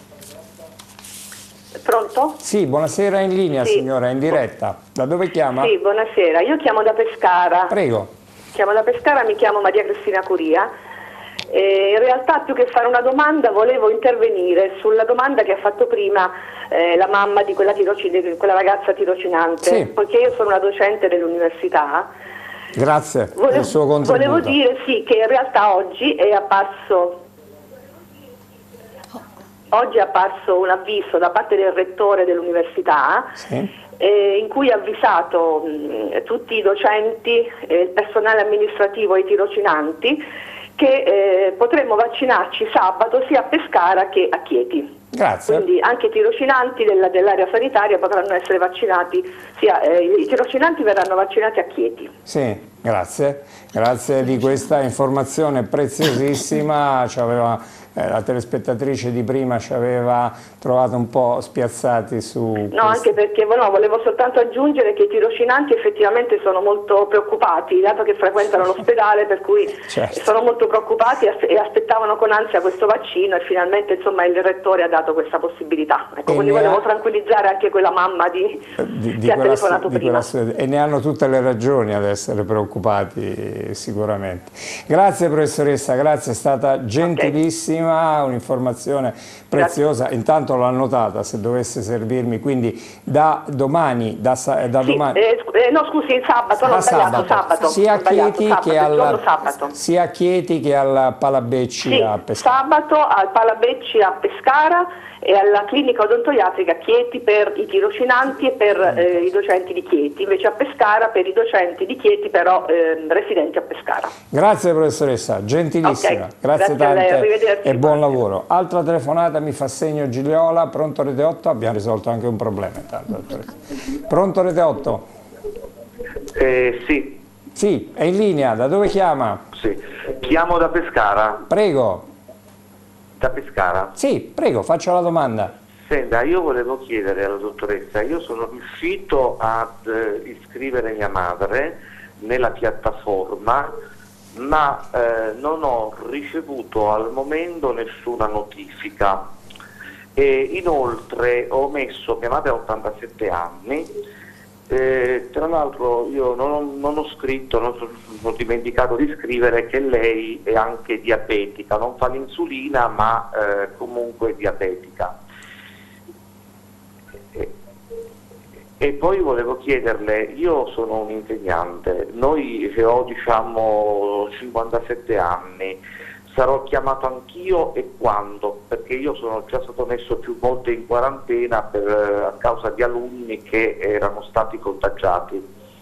Speaker 10: Pronto?
Speaker 1: Sì, buonasera, in linea
Speaker 10: sì.
Speaker 1: Signora, in diretta. Da dove chiama?
Speaker 10: Sì, buonasera, io chiamo da Pescara.
Speaker 1: Prego.
Speaker 10: Chiamo da Pescara, mi chiamo Maria Cristina Curia. In realtà più che fare una domanda volevo intervenire sulla domanda che ha fatto prima la mamma di quella ragazza tirocinante, sì. Poiché io sono una docente dell'università.
Speaker 1: Grazie del suo contributo.
Speaker 10: Volevo dire sì che in realtà oggi è apparso un avviso da parte del rettore dell'università, sì. In cui ha avvisato tutti i docenti, il personale amministrativo e i tirocinanti che potremmo vaccinarci sabato sia a Pescara che a Chieti.
Speaker 1: Grazie.
Speaker 10: Quindi anche i tirocinanti dell'area sanitaria potranno essere vaccinati, i tirocinanti verranno vaccinati a Chieti.
Speaker 1: Sì, grazie di questa informazione preziosissima. La telespettatrice di prima ci aveva trovato un po' spiazzati su...
Speaker 10: No, anche perché volevo soltanto aggiungere che i tirocinanti effettivamente sono molto preoccupati, dato che frequentano l'ospedale, per cui certo. Sono molto preoccupati e aspettavano con ansia questo vaccino, e finalmente insomma il rettore ha dato questa possibilità. Ecco, quindi volevo tranquillizzare anche quella mamma che ha telefonato prima.
Speaker 1: E ne hanno tutte le ragioni ad essere preoccupati sicuramente. Grazie professoressa, grazie, è stata gentilissima. Un'informazione preziosa. Grazie. Intanto l'ho annotata se dovesse servirmi, quindi da domani, domani.
Speaker 10: No scusi, sabato, l'ho sbagliato, sabato.
Speaker 1: Sia a Chieti che al Palabecci a Pescara.
Speaker 10: Sabato al Palabecci a Pescara e alla clinica odontoiatrica a Chieti per i tirocinanti e per i docenti di Chieti, invece a Pescara per i docenti di Chieti però residenti a Pescara.
Speaker 1: Grazie professoressa, gentilissima,
Speaker 10: okay.
Speaker 1: Grazie tante e buon lavoro. Altra telefonata, mi fa segno Gigliola. Pronto Rete 8? Abbiamo risolto anche un problema intanto. Pronto Rete 8?
Speaker 11: Sì.
Speaker 1: Sì, è in linea, da dove chiama?
Speaker 11: Sì, chiamo da Pescara.
Speaker 1: Prego.
Speaker 11: Da Pescara?
Speaker 1: Sì, prego, faccio la domanda.
Speaker 11: Senta, io volevo chiedere alla dottoressa, io sono riuscito ad iscrivere mia madre nella piattaforma, ma non ho ricevuto al momento nessuna notifica. E inoltre ho messo, mia madre ha 87 anni, tra l'altro io non ho scritto, ho dimenticato di scrivere che lei è anche diabetica, non fa l'insulina ma comunque è diabetica. E poi volevo chiederle, io sono un insegnante, noi che ho 57 anni, sarò chiamato anch'io e quando? Perché io sono già stato messo più volte in quarantena a causa di alunni che erano stati contagiati.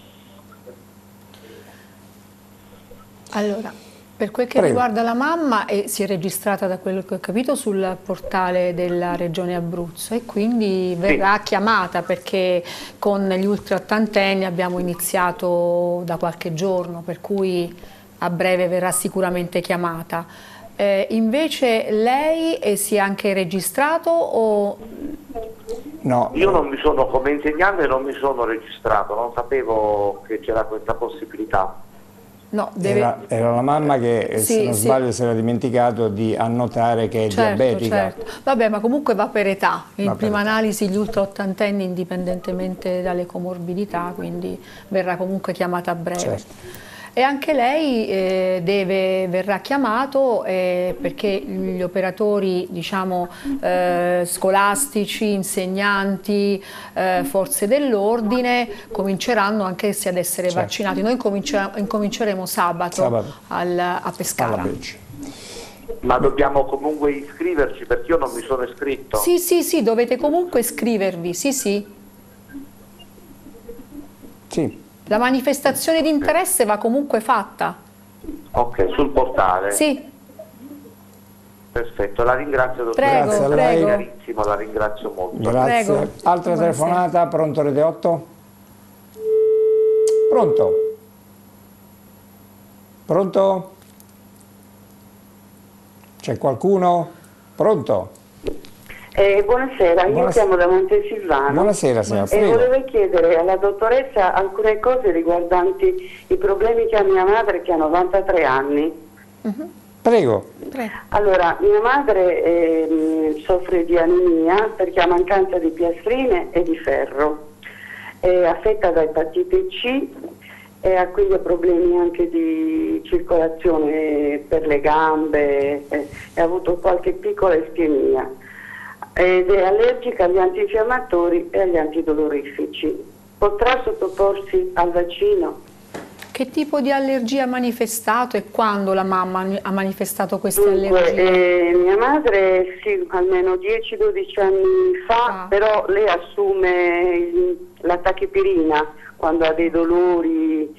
Speaker 2: Allora, per quel che riguarda la mamma, si è registrata, da quello che ho capito, sul portale della Regione Abruzzo e quindi verrà chiamata, perché con gli ultraottantenni abbiamo iniziato da qualche giorno, per cui a breve verrà sicuramente chiamata. Invece lei si è anche registrato o...
Speaker 1: No.
Speaker 11: Io non mi sono, come insegnante non mi sono registrato, non sapevo che c'era questa possibilità.
Speaker 2: No,
Speaker 1: era la mamma che, se non sbaglio, si era dimenticato di annotare che è diabetica.
Speaker 2: Certo. Vabbè, ma comunque va per età. In prima analisi gli ultraottantenni, indipendentemente dalle comorbidità, quindi verrà comunque chiamata a breve.
Speaker 1: Certo.
Speaker 2: E anche lei verrà chiamato perché gli operatori, diciamo, scolastici, insegnanti, forze dell'ordine cominceranno anch'essi ad essere vaccinati. Noi incominceremo sabato a Pescara.
Speaker 11: Ma dobbiamo comunque iscriverci, perché io non mi sono iscritto.
Speaker 2: Sì, dovete comunque iscrivervi, sì. La manifestazione di interesse va comunque fatta.
Speaker 11: Ok, sul portale?
Speaker 2: Sì.
Speaker 11: Perfetto, la ringrazio dottoressa.
Speaker 2: Prego,
Speaker 1: Grazie a lei.
Speaker 11: Chiarissimo, la ringrazio molto.
Speaker 1: Grazie.
Speaker 2: Prego.
Speaker 1: Altra telefonata, pronto Rete 8? Pronto? Pronto? C'è qualcuno? Pronto?
Speaker 12: Buonasera, io chiamo da Montesilvano.
Speaker 1: Buonasera signora,
Speaker 12: e
Speaker 1: prego.
Speaker 12: volevo chiedere alla dottoressa alcune cose riguardanti i problemi che ha mia madre che ha 93 anni.
Speaker 1: Prego.
Speaker 12: Allora, mia madre soffre di anemia perché ha mancanza di piastrine e di ferro, è affetta da epatite C e ha quindi problemi anche di circolazione per le gambe, e ha avuto qualche piccola ischemia ed è allergica agli antinfiammatori e agli antidolorifici. Potrà sottoporsi al vaccino?
Speaker 2: Che tipo di allergia ha manifestato e quando la mamma ha manifestato queste allergie?
Speaker 12: Mia madre sì, almeno 10-12 anni fa, però lei assume la tachipirina quando ha dei dolori,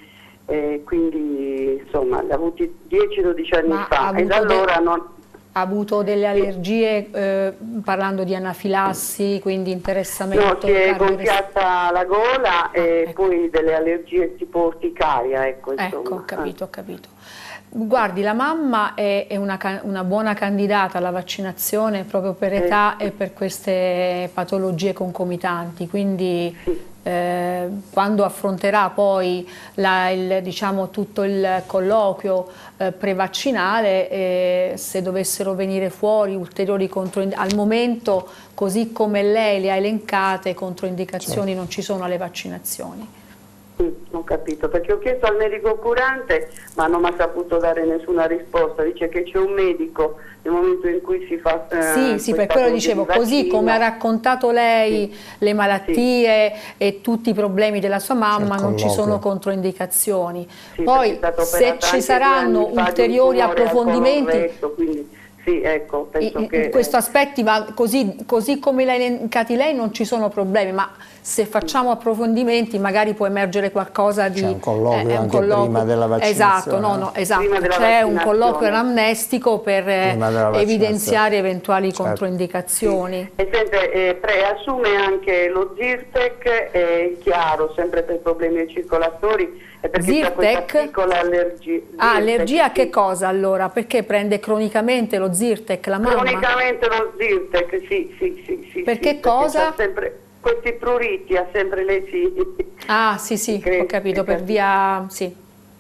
Speaker 12: quindi insomma l'ha avuti 10-12 anni fa e da allora non...
Speaker 2: Ha avuto delle allergie, parlando di anafilassi, quindi interessamento?
Speaker 12: No, si è gonfiata la gola e poi delle allergie tipo orticaria. Ecco,
Speaker 2: ho capito, ho capito. Guardi, la mamma è una buona candidata alla vaccinazione proprio per età e per queste patologie concomitanti, quindi quando affronterà poi diciamo, tutto il colloquio prevaccinale, se dovessero venire fuori ulteriori controindicazioni, al momento così come lei le ha elencate, controindicazioni non ci sono alle vaccinazioni.
Speaker 12: Ho capito, perché ho chiesto al medico curante ma non mi ha saputo dare nessuna risposta, dice che c'è un medico nel momento in cui si fa
Speaker 2: sì, per quello dicevo, così come ha raccontato lei le malattie e tutti i problemi della sua mamma, non ci sono controindicazioni. Poi se ci saranno ulteriori approfondimenti,
Speaker 12: sì, ecco, penso che
Speaker 2: questo aspetti va così come l'ha elencati lei, non ci sono problemi, ma se facciamo approfondimenti magari può emergere qualcosa di...
Speaker 1: C'è un colloquio anche prima della vaccinazione.
Speaker 2: Esatto, c'è un colloquio anamnestico per evidenziare eventuali controindicazioni.
Speaker 12: E sente, assume anche lo Zyrtec, è chiaro, sempre per problemi circolatori.
Speaker 2: Zyrtec?
Speaker 12: Piccola allergia.
Speaker 2: Allergia a che cosa allora? Perché prende cronicamente lo Zyrtec la mamma?
Speaker 12: Cronicamente lo Zyrtec, sì.
Speaker 2: Perché cosa?
Speaker 12: Sempre questi pruriti, ha sempre lei
Speaker 2: sì, ho capito, per via... Sì,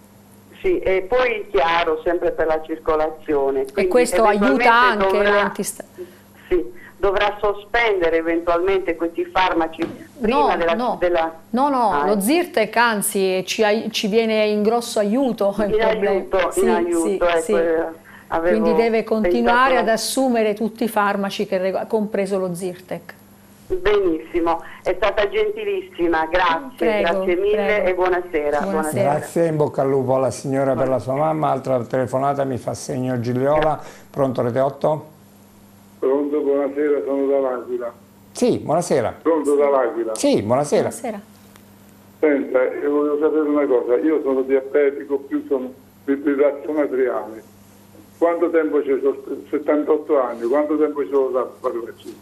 Speaker 12: e poi chiaro, sempre per la circolazione.
Speaker 2: E questo aiuta anche
Speaker 12: dovrà sospendere eventualmente questi farmaci prima della...
Speaker 2: lo Zyrtec anzi ci viene in grosso aiuto.
Speaker 12: In aiuto,
Speaker 2: quindi deve continuare ad assumere tutti i farmaci, compreso lo Zyrtec.
Speaker 12: Benissimo, è stata gentilissima, grazie, grazie mille e buonasera.
Speaker 1: Grazie, in bocca al lupo alla signora per la sua mamma. Altra telefonata mi fa segno Gigliola. Pronto Rete 8?
Speaker 13: Pronto, buonasera, sono dall'Aquila.
Speaker 1: Sì, buonasera.
Speaker 13: Pronto dall'Aquila?
Speaker 1: Sì, buonasera.
Speaker 2: Buonasera.
Speaker 13: Senta, volevo sapere una cosa, io sono diabetico, più sono fibrillazione atriale. Quanto tempo c'è? 78 anni, quanto tempo c'è da fare il vaccino?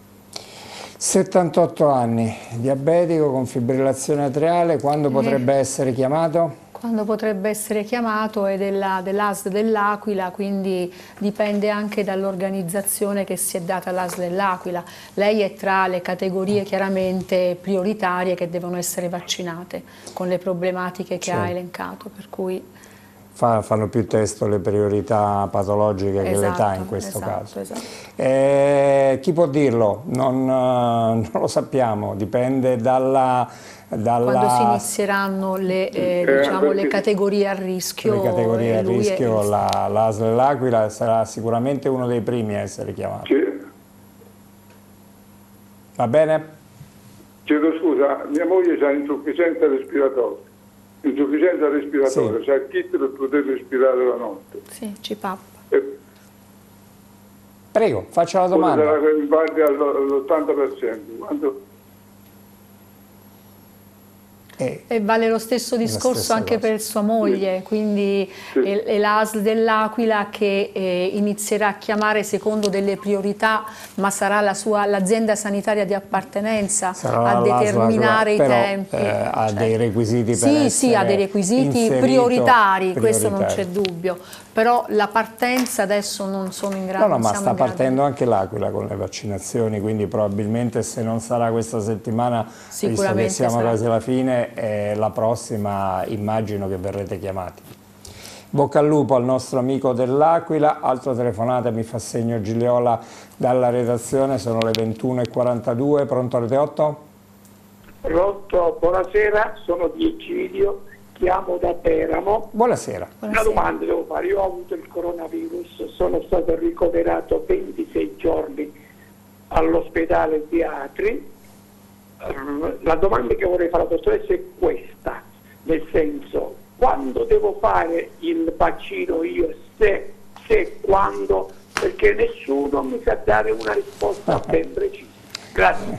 Speaker 1: 78 anni, diabetico con fibrillazione atriale, quando potrebbe essere chiamato?
Speaker 2: Quando potrebbe essere chiamato è dell'ASL dell'Aquila, quindi dipende anche dall'organizzazione che si è data all'ASL dell'Aquila. Lei è tra le categorie chiaramente prioritarie che devono essere vaccinate, con le problematiche che ha elencato, per cui...
Speaker 1: Fanno più testo le priorità patologiche che l'età in questo caso. Chi può dirlo? Non lo sappiamo, dipende dalla...
Speaker 2: Quando si inizieranno le categorie a rischio.
Speaker 1: Le categorie a rischio, l'ASL dell'Aquila sarà sicuramente uno dei primi a essere chiamato. Va bene?
Speaker 13: Chiedo scusa, mia moglie ha insufficienza respiratoria. Insufficienza respiratoria, c'è il kit per poter respirare la notte.
Speaker 2: Sì, CPAP.
Speaker 1: Prego, faccia la domanda.
Speaker 13: Sarà all'80%. Quanto?
Speaker 2: E vale lo stesso discorso anche per sua moglie, quindi è l'ASL dell'Aquila che inizierà a chiamare secondo delle priorità, ma sarà l'azienda sanitaria di appartenenza a determinare i tempi.
Speaker 1: Ha dei requisiti per essere
Speaker 2: sì, ha dei requisiti prioritari, questo non c'è dubbio, però la partenza adesso non sono in grado.
Speaker 1: No, ma sta partendo anche l'Aquila con le vaccinazioni, quindi probabilmente se non sarà questa settimana, visto che siamo quasi alla fine, la prossima immagino che verrete chiamati. Bocca al lupo al nostro amico dell'Aquila. Altra telefonata mi fa segno Gigliola dalla redazione, sono le 21:42, pronto Rete 8?
Speaker 14: Pronto, buonasera, sono di Egidio, chiamo da Teramo.
Speaker 1: Buonasera.
Speaker 14: Una domanda devo fare, io ho avuto il coronavirus, sono stato ricoverato 26 giorni all'ospedale di Atri. La domanda che vorrei fare alla dottoressa è questa, nel senso, quando devo fare il vaccino io, se quando, perché nessuno mi sa dare una risposta ben precisa. Grazie.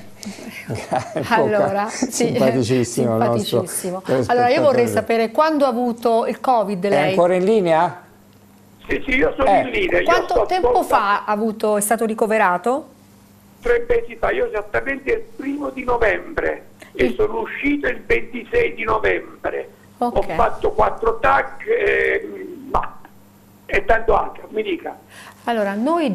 Speaker 2: Allora,
Speaker 1: simpaticissimo.
Speaker 2: Allora, io vorrei sapere quando ha avuto il Covid lei?
Speaker 1: È ancora in linea?
Speaker 14: Sì, io sono in linea.
Speaker 2: Quanto tempo fa è stato ricoverato?
Speaker 14: 3 mesi fa, io esattamente il 1° di novembre e sono uscito il 26 di novembre. Ho fatto 4 TAC, ma e tanto altro, mi dica.
Speaker 2: Allora, noi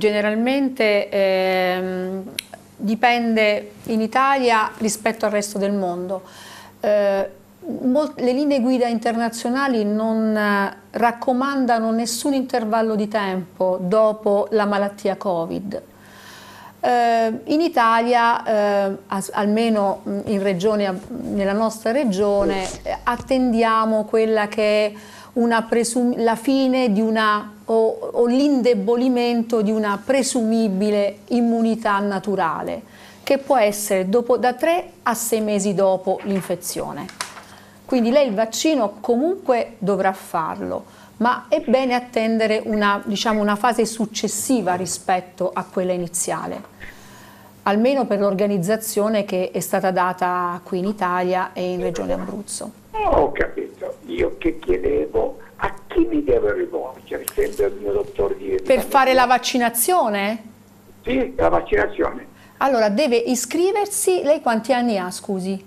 Speaker 2: generalmente dipende in Italia rispetto al resto del mondo. Le linee guida internazionali non raccomandano nessun intervallo di tempo dopo la malattia Covid. In Italia, almeno nella nostra regione, attendiamo quella che è la fine di o l'indebolimento di una presumibile immunità naturale, che può essere da 3 a 6 mesi dopo l'infezione. Quindi lei il vaccino comunque dovrà farlo, ma è bene attendere una fase successiva rispetto a quella iniziale, almeno per l'organizzazione che è stata data qui in Italia e in Regione Abruzzo.
Speaker 14: Ho capito, io che chiedevo a chi mi devo rivolgere, sempre al mio dottore di
Speaker 2: Per fare la vaccinazione?
Speaker 14: Sì, la vaccinazione.
Speaker 2: Allora deve iscriversi, lei quanti anni ha, scusi?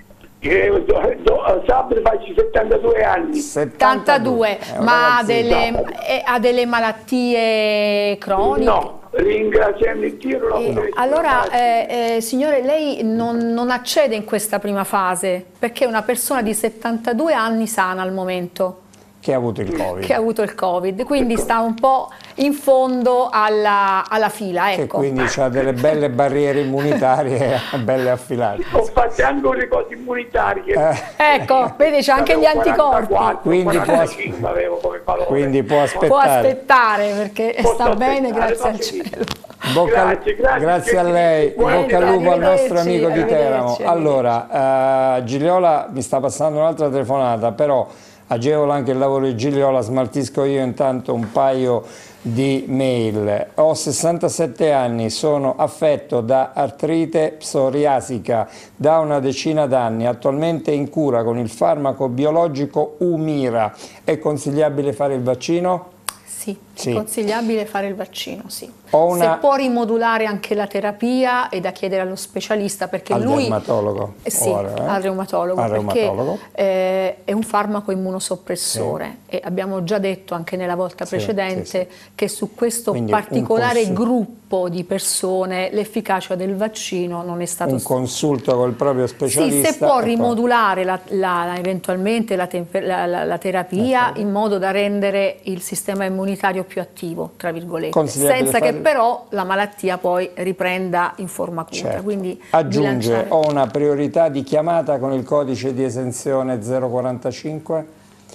Speaker 14: Sabato faccio 72 anni.
Speaker 2: 72, ma ha delle malattie croniche?
Speaker 14: No, ringraziando Dio.
Speaker 2: Allora, signore, lei non accede in questa prima fase, perché è una persona di 72 anni sana al momento.
Speaker 1: Che ha avuto il Covid.
Speaker 2: Che ha avuto il Covid, quindi sta un po' in fondo alla fila, ecco.
Speaker 1: E quindi ha delle belle barriere immunitarie belle affilate.
Speaker 14: Ho fatto anche le cose immunitarie.
Speaker 2: Ecco, vedi, c'è anche gli anticorpi.
Speaker 1: Quindi può aspettare.
Speaker 2: Può aspettare, perché sta bene, grazie al cielo.
Speaker 1: Grazie a lei, bocca al lupo al nostro amico di Teramo. Allora, Gigliola mi sta passando un'altra telefonata, però agevola anche il lavoro di Gigliola, smaltisco io intanto un paio di mail. Ho 67 anni, sono affetto da artrite psoriasica da una decina d'anni, attualmente in cura con il farmaco biologico Umira. È consigliabile fare il vaccino?
Speaker 2: Sì, è consigliabile fare il vaccino, sì.
Speaker 1: Se
Speaker 2: può rimodulare anche la terapia è da chiedere allo specialista, perché
Speaker 1: al dermatologo?
Speaker 2: Sì, al reumatologo, perché è un farmaco immunosoppressore e abbiamo già detto anche nella volta precedente che su questo particolare gruppo di persone l'efficacia del vaccino non è stato...
Speaker 1: Un consulto col proprio specialista.
Speaker 2: Sì, se può rimodulare eventualmente la terapia in modo da rendere il sistema immunitario più attivo, tra virgolette, senza che però la malattia poi riprenda in forma acuta. Quindi
Speaker 1: aggiunge, ho una priorità di chiamata con il codice di esenzione 045?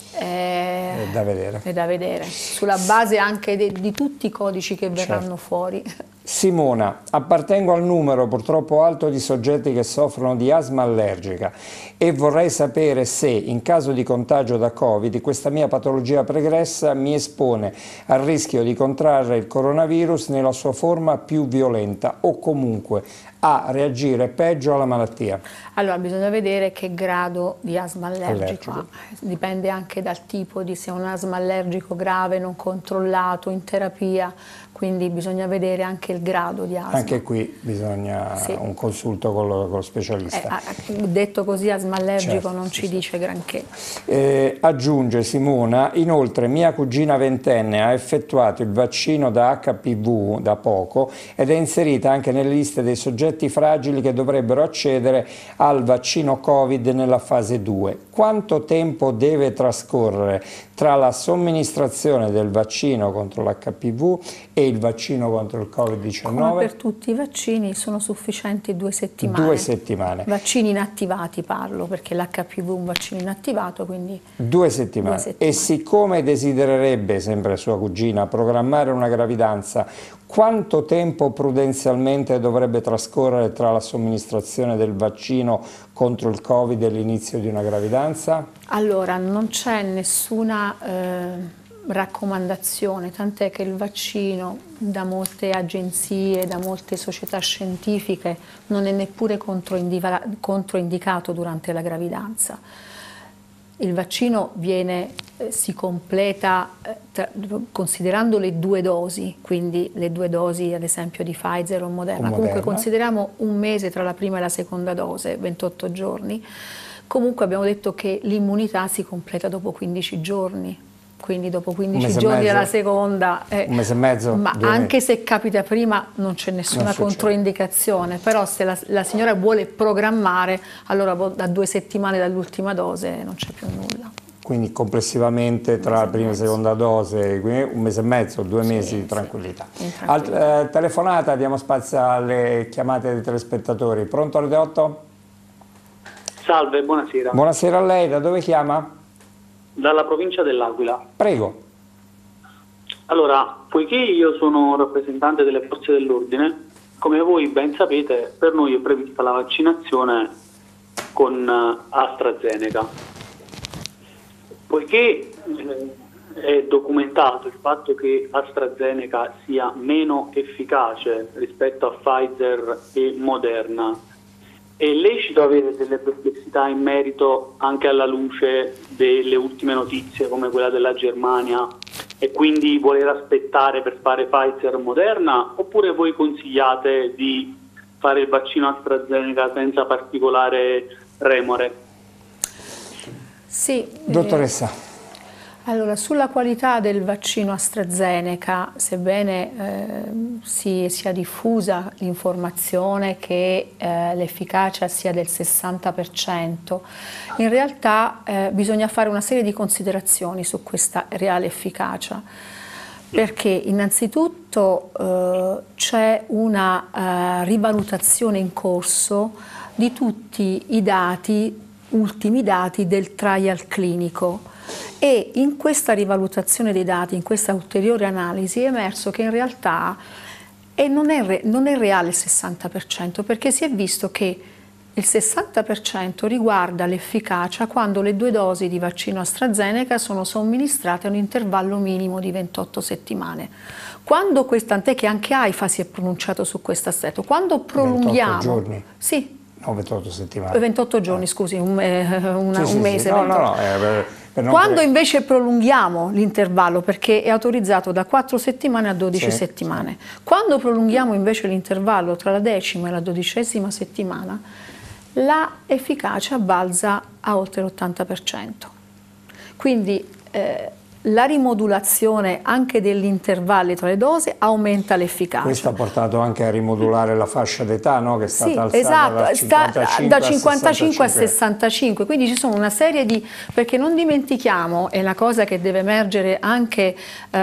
Speaker 1: È da vedere.
Speaker 2: È da vedere, sulla base anche di tutti i codici che verranno fuori.
Speaker 1: Simona, appartengo al numero purtroppo alto di soggetti che soffrono di asma allergica e vorrei sapere se in caso di contagio da Covid questa mia patologia pregressa mi espone al rischio di contrarre il coronavirus nella sua forma più violenta o comunque a reagire peggio alla malattia.
Speaker 2: Allora bisogna vedere che grado di asma allergico ha. Dipende anche dal tipo di, se è un asma allergico grave, non controllato, in terapia, quindi bisogna vedere anche il grado di asma.
Speaker 1: Anche qui bisogna un consulto con lo specialista.
Speaker 2: Detto così, asma allergico
Speaker 1: certo,
Speaker 2: non ci dice granché.
Speaker 1: Aggiunge Simona, inoltre mia cugina ventenne ha effettuato il vaccino da HPV da poco ed è inserita anche nelle liste dei soggetti fragili che dovrebbero accedere al vaccino Covid nella fase 2. Quanto tempo deve trascorrere tra la somministrazione del vaccino contro l'HPV e il vaccino contro il Covid-19?
Speaker 2: Come per tutti i vaccini sono sufficienti 2 settimane.
Speaker 1: 2 settimane.
Speaker 2: Vaccini inattivati parlo, perché l'HPV è un vaccino inattivato, quindi
Speaker 1: 2 settimane.
Speaker 2: 2 settimane.
Speaker 1: E siccome desidererebbe, sempre sua cugina, programmare una gravidanza, quanto tempo prudenzialmente dovrebbe trascorrere tra la somministrazione del vaccino contro il Covid e l'inizio di una gravidanza?
Speaker 2: Allora, non c'è nessuna raccomandazione, tant'è che il vaccino da molte agenzie, da molte società scientifiche non è neppure controindicato durante la gravidanza. Il vaccino si completa considerando le 2 dosi, quindi le 2 dosi ad esempio di Pfizer o Moderna. Comunque consideriamo un mese tra la prima e la seconda dose, 28 giorni. Comunque abbiamo detto che l'immunità si completa dopo 15 giorni. Quindi dopo 15 giorni alla seconda,
Speaker 1: un mese e mezzo,
Speaker 2: ma anche se capita prima non c'è nessuna controindicazione, però se la signora vuole programmare, allora da 2 settimane dall'ultima dose non c'è più nulla.
Speaker 1: Quindi complessivamente tra la prima e la seconda dose, un mese e mezzo, 2 mesi di tranquillità. Telefonata, diamo spazio alle chiamate dei telespettatori. Pronto Rete 8?
Speaker 15: Salve, buonasera.
Speaker 1: Buonasera a lei, da dove chiama?
Speaker 15: Dalla provincia dell'Aquila.
Speaker 1: Prego.
Speaker 15: Allora, poiché io sono rappresentante delle forze dell'ordine, come voi ben sapete, per noi è prevista la vaccinazione con AstraZeneca. Poiché è documentato il fatto che AstraZeneca sia meno efficace rispetto a Pfizer e Moderna, è lecito avere delle perplessità in merito anche alla luce delle ultime notizie come quella della Germania e quindi voler aspettare per fare Pfizer o Moderna, oppure voi consigliate di fare il vaccino AstraZeneca senza particolare remore?
Speaker 2: Sì.
Speaker 1: Dottoressa.
Speaker 2: Allora, sulla qualità del vaccino AstraZeneca, sebbene sia diffusa l'informazione che l'efficacia sia del 60%, in realtà bisogna fare una serie di considerazioni su questa reale efficacia, perché innanzitutto c'è una rivalutazione in corso di tutti i dati, ultimi dati del trial clinico. E in questa rivalutazione dei dati, in questa ulteriore analisi, è emerso che in realtà non è reale il 60%, perché si è visto che il 60% riguarda l'efficacia quando le 2 dosi di vaccino AstraZeneca sono somministrate a un intervallo minimo di 28 settimane. Quando tant'è che anche AIFA si è pronunciato su questo aspetto, quando prolunghiamo...
Speaker 1: 28 giorni?
Speaker 2: Sì.
Speaker 1: No, 28 settimane.
Speaker 2: 28 giorni, scusi, un mese.
Speaker 1: Sì. No,
Speaker 2: quando invece prolunghiamo l'intervallo, perché è autorizzato da 4 settimane a 12 settimane, quando prolunghiamo invece l'intervallo tra la 10ª e la 12ª settimana, la efficacia balza a oltre l'80%. Quindi la rimodulazione anche degli intervalli tra le dosi aumenta l'efficacia.
Speaker 1: Questo ha portato anche a rimodulare la fascia d'età, no? Che è stata alzata
Speaker 2: da 55 a 65, quindi ci sono una serie di, perché non dimentichiamo, è la cosa che deve emergere anche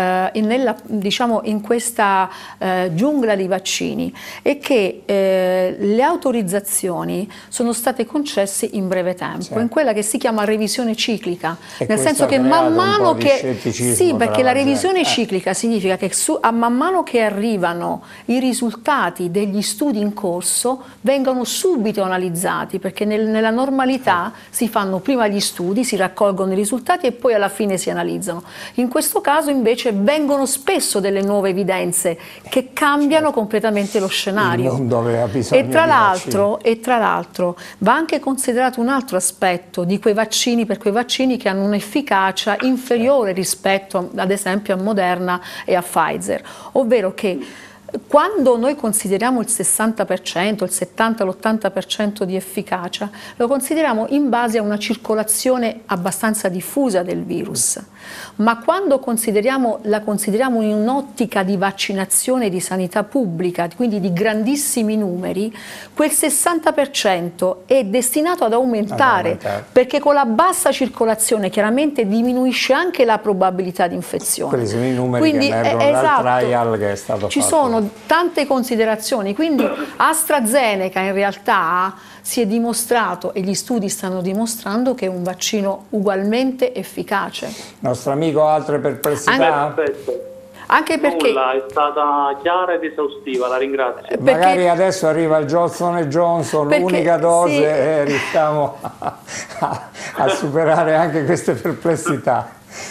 Speaker 2: in questa giungla di vaccini, è che le autorizzazioni sono state concesse in breve tempo, in quella che si chiama revisione ciclica, nel senso che man mano che sì, perché la revisione ciclica significa che a man mano che arrivano i risultati degli studi in corso vengono subito analizzati, perché nella normalità si fanno prima gli studi, si raccolgono i risultati e poi alla fine si analizzano. In questo caso invece vengono spesso delle nuove evidenze che cambiano completamente lo scenario.
Speaker 1: Il mondo aveva bisogno
Speaker 2: e tra l'altro va anche considerato un altro aspetto di quei vaccini, per quei vaccini che hanno un'efficacia inferiore rispetto ad esempio a Moderna e a Pfizer, ovvero che quando noi consideriamo il 60%, il 70%, l'80% di efficacia, lo consideriamo in base a una circolazione abbastanza diffusa del virus, ma quando la consideriamo in un'ottica di vaccinazione di sanità pubblica, quindi di grandissimi numeri, quel 60% è destinato ad aumentare, perché con la bassa circolazione chiaramente diminuisce anche la probabilità di infezione.
Speaker 1: Quelli sono i numeri che emergono dal trial che è stato
Speaker 2: Ci
Speaker 1: fatto.
Speaker 2: sono tante considerazioni, quindi AstraZeneca in realtà si è dimostrato, e gli studi stanno dimostrando, che è un vaccino ugualmente efficace.
Speaker 1: Nostro amico, altre perplessità?
Speaker 2: Anche perché
Speaker 15: nulla, è stata chiara ed esaustiva, la ringrazio.
Speaker 1: Magari adesso arriva il Johnson & Johnson, l'unica dose, e riusciamo a superare anche queste perplessità.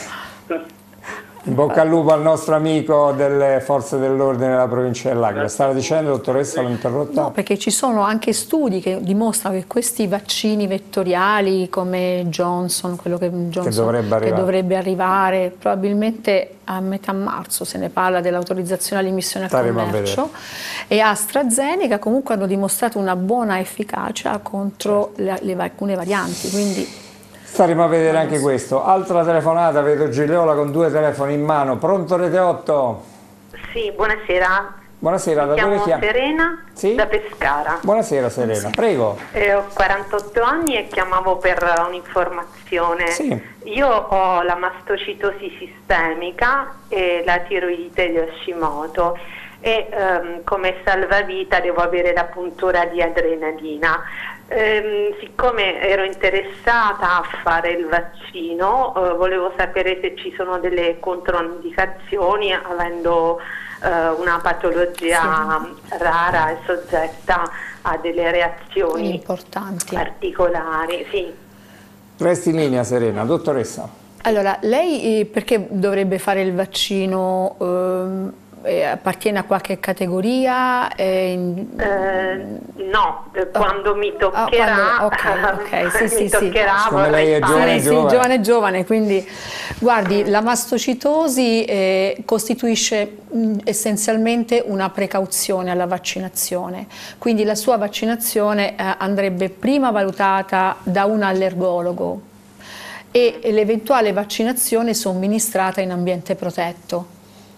Speaker 1: In bocca al lupo al nostro amico delle forze dell'ordine della provincia dell'Aquila. Stava dicendo, dottoressa, l'ho interrotta?
Speaker 2: No, perché ci sono anche studi che dimostrano che questi vaccini vettoriali come Johnson, quello che dovrebbe arrivare probabilmente a metà marzo, se ne parla dell'autorizzazione all'immissione al commercio, e AstraZeneca comunque hanno dimostrato una buona efficacia contro alcune varianti, quindi
Speaker 1: staremo a vedere anche questo. Altra telefonata, vedo Gigliola con 2 telefoni in mano. Pronto, Rete 8?
Speaker 16: Sì, buonasera.
Speaker 1: Buonasera, da dove chiami?
Speaker 16: Serena, da Pescara.
Speaker 1: Buonasera Serena, prego.
Speaker 16: Ho 48 anni e chiamavo per un'informazione.
Speaker 1: Sì.
Speaker 16: Io ho la mastocitosi sistemica e la tiroide di Hashimoto e come salvavita devo avere la puntura di adrenalina. Siccome ero interessata a fare il vaccino, volevo sapere se ci sono delle controindicazioni avendo una patologia rara e soggetta a delle reazioni
Speaker 2: importanti,
Speaker 16: particolari. Sì.
Speaker 1: Resti in linea Serena, dottoressa.
Speaker 2: Allora, lei perché dovrebbe fare il vaccino? Appartiene a qualche categoria?
Speaker 16: No, quando mi toccherà, mi toccherà.
Speaker 1: Come lei è
Speaker 2: giovane, quindi guardi, la mastocitosi costituisce essenzialmente una precauzione alla vaccinazione, quindi la sua vaccinazione andrebbe prima valutata da un allergologo e l'eventuale vaccinazione somministrata in ambiente protetto.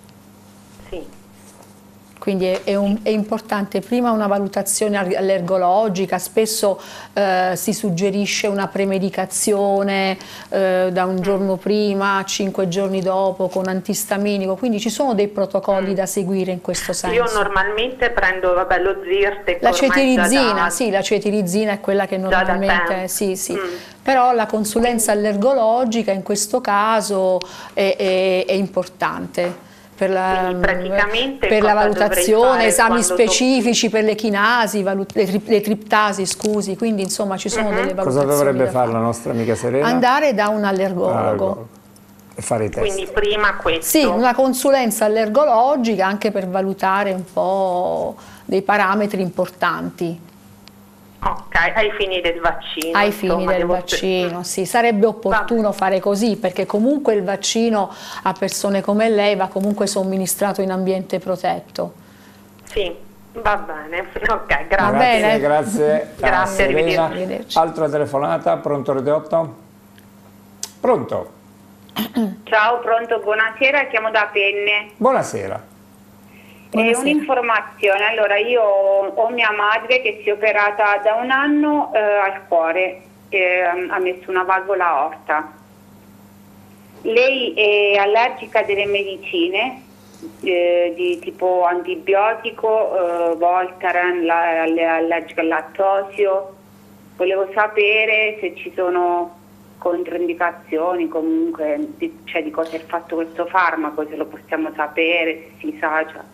Speaker 2: Quindi è importante prima una valutazione allergologica, spesso si suggerisce una premedicazione da un giorno prima, 5 giorni dopo con antistaminico, quindi ci sono dei protocolli da seguire in questo senso.
Speaker 16: Io normalmente prendo lo Zyrtec.
Speaker 2: La cetirizina, sì, la cetirizina è quella che normalmente, però la consulenza allergologica in questo caso è importante. Per la valutazione, esami specifici per le chinasi, le triptasi, scusi, quindi insomma ci sono delle valutazioni.
Speaker 1: Cosa dovrebbe fare la nostra amica Serena?
Speaker 2: Andare da un allergologo.
Speaker 1: E fare i test.
Speaker 16: Quindi prima questo.
Speaker 2: Sì, una consulenza allergologica anche per valutare un po' dei parametri importanti.
Speaker 16: Ok, ai fini del vaccino.
Speaker 2: Ai fini del vaccino, sì, sarebbe opportuno fare così, perché comunque il vaccino a persone come lei va comunque somministrato in ambiente protetto.
Speaker 16: Sì, va bene, ok, grazie.
Speaker 1: Grazie.
Speaker 16: Grazie,
Speaker 1: arrivederci. Altra telefonata, pronto Rete 8? Pronto?
Speaker 17: Ciao, pronto, buonasera, chiamo da Penne.
Speaker 1: Buonasera.
Speaker 17: Un'informazione, allora io ho mia madre che si è operata da 1 anno al cuore, ha messo una valvola aorta. Lei è allergica delle medicine di tipo antibiotico, Voltaren, allergica al lattosio. Volevo sapere se ci sono controindicazioni comunque, cioè di cosa è fatto questo farmaco, se lo possiamo sapere, se si sa, cioè,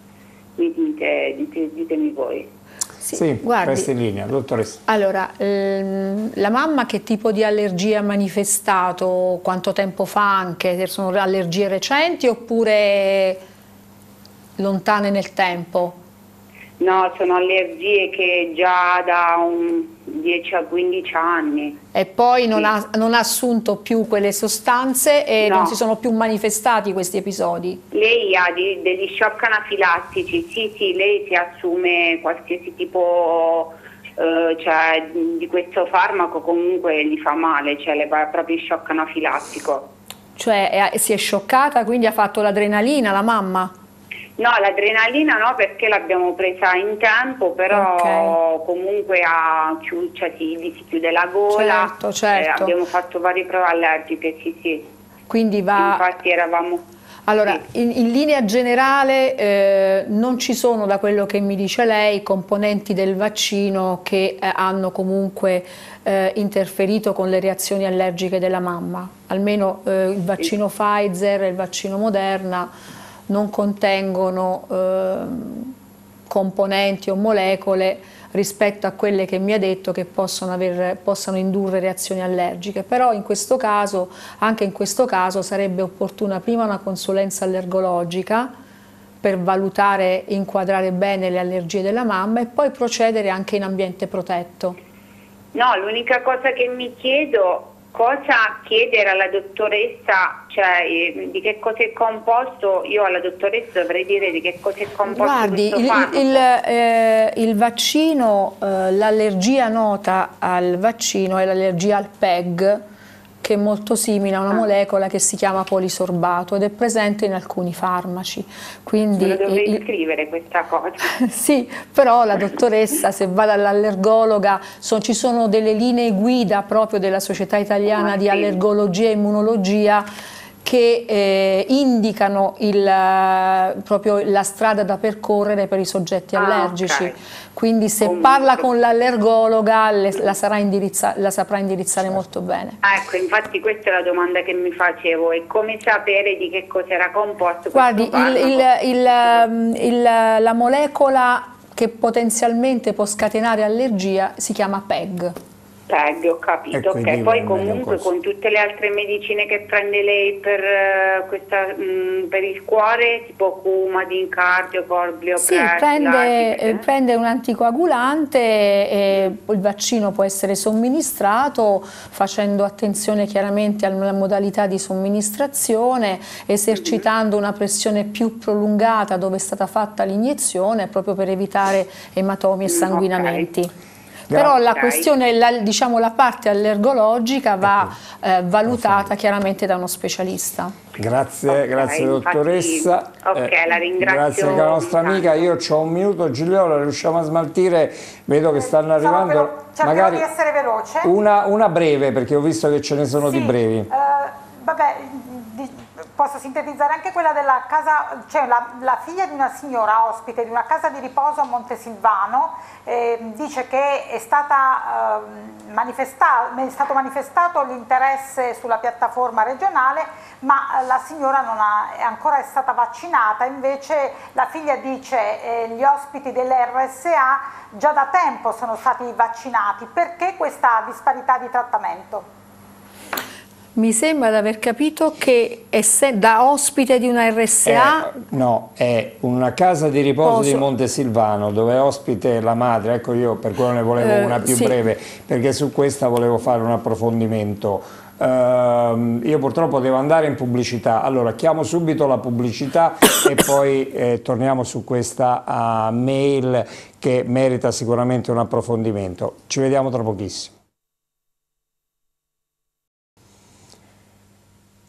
Speaker 17: ditemi voi.
Speaker 1: Sì,
Speaker 2: guardi,
Speaker 1: questa in linea, dottoressa.
Speaker 2: Allora, la mamma che tipo di allergia ha manifestato, quanto tempo fa anche, sono allergie recenti oppure lontane nel tempo?
Speaker 17: No, sono allergie che già da 10 a 15 anni.
Speaker 2: E poi non ha assunto più quelle sostanze e
Speaker 17: no,
Speaker 2: non si sono più manifestati questi episodi?
Speaker 17: Lei ha degli shock anafilattici, sì, lei si assume qualsiasi tipo cioè, di questo farmaco, comunque gli fa male, cioè le va proprio shock anafilattico.
Speaker 2: Cioè si è scioccata, quindi ha fatto l'adrenalina la mamma?
Speaker 17: No, l'adrenalina no, perché l'abbiamo presa in tempo, però comunque si chiude la gola,
Speaker 2: certo.
Speaker 17: Abbiamo fatto varie prove allergiche, sì.
Speaker 2: Quindi
Speaker 17: infatti eravamo...
Speaker 2: Allora, in linea generale non ci sono, da quello che mi dice lei, componenti del vaccino che hanno comunque interferito con le reazioni allergiche della mamma. Almeno il vaccino Pfizer e il vaccino Moderna non contengono componenti o molecole rispetto a quelle che mi ha detto che possano indurre reazioni allergiche, però anche in questo caso sarebbe opportuna prima una consulenza allergologica per valutare e inquadrare bene le allergie della mamma e poi procedere anche in ambiente protetto.
Speaker 17: No, l'unica cosa che mi chiedo, cosa chiedere alla dottoressa, cioè di che cosa è composto, io alla dottoressa dovrei dire di che cosa è composto.
Speaker 2: Guardi, il vaccino, l'allergia nota al vaccino è l'allergia al PEG, che è molto simile a una molecola che si chiama polisorbato ed è presente in alcuni farmaci. Quindi
Speaker 17: me lo dovrei scrivere questa cosa.
Speaker 2: Sì, però la dottoressa, se va dall'allergologa, ci sono delle linee guida proprio della Società Italiana di Allergologia e Immunologia che indicano proprio la strada da percorrere per i soggetti allergici. Quindi se parla con l'allergologa la saprà indirizzare molto bene.
Speaker 17: Ecco, infatti questa è la domanda che mi facevo, e come sapere di che cosa era composto.
Speaker 2: Guardi, la molecola che potenzialmente può scatenare allergia si chiama PEG.
Speaker 17: PEG, ho capito, ok. Poi comunque con tutte le altre medicine che prende lei per il cuore, tipo Coumadin, Cardio, Corblio,
Speaker 2: sì, prende un anticoagulante e il vaccino può essere somministrato facendo attenzione chiaramente alla modalità di somministrazione, esercitando una pressione più prolungata dove è stata fatta l'iniezione proprio per evitare ematomi e sanguinamenti. Però la questione, diciamo la parte allergologica va valutata chiaramente da uno specialista.
Speaker 1: Grazie, grazie dottoressa.
Speaker 17: La ringrazio.
Speaker 1: Grazie alla nostra amica. Io ho un minuto, Gigliola, riusciamo a smaltire? Vedo che stanno arrivando.
Speaker 3: Magari di essere veloce.
Speaker 1: Una breve, perché ho visto che ce ne sono di brevi.
Speaker 3: Vabbè, posso sintetizzare anche quella della casa, cioè la figlia di una signora ospite di una casa di riposo a Montesilvano, dice che è stato manifestato l'interesse sulla piattaforma regionale, ma la signora non è ancora stata vaccinata. Invece la figlia dice gli ospiti dell'RSA già da tempo sono stati vaccinati. Perché questa disparità di trattamento?
Speaker 2: Mi sembra di aver capito che da ospite di una RSA...
Speaker 1: no, è una casa di riposo di Montesilvano dove è ospite la madre. Ecco, io per quello ne volevo una più breve, perché su questa volevo fare un approfondimento. Io purtroppo devo andare in pubblicità, allora chiamo subito la pubblicità e poi torniamo su questa mail che merita sicuramente un approfondimento. Ci vediamo tra pochissimo.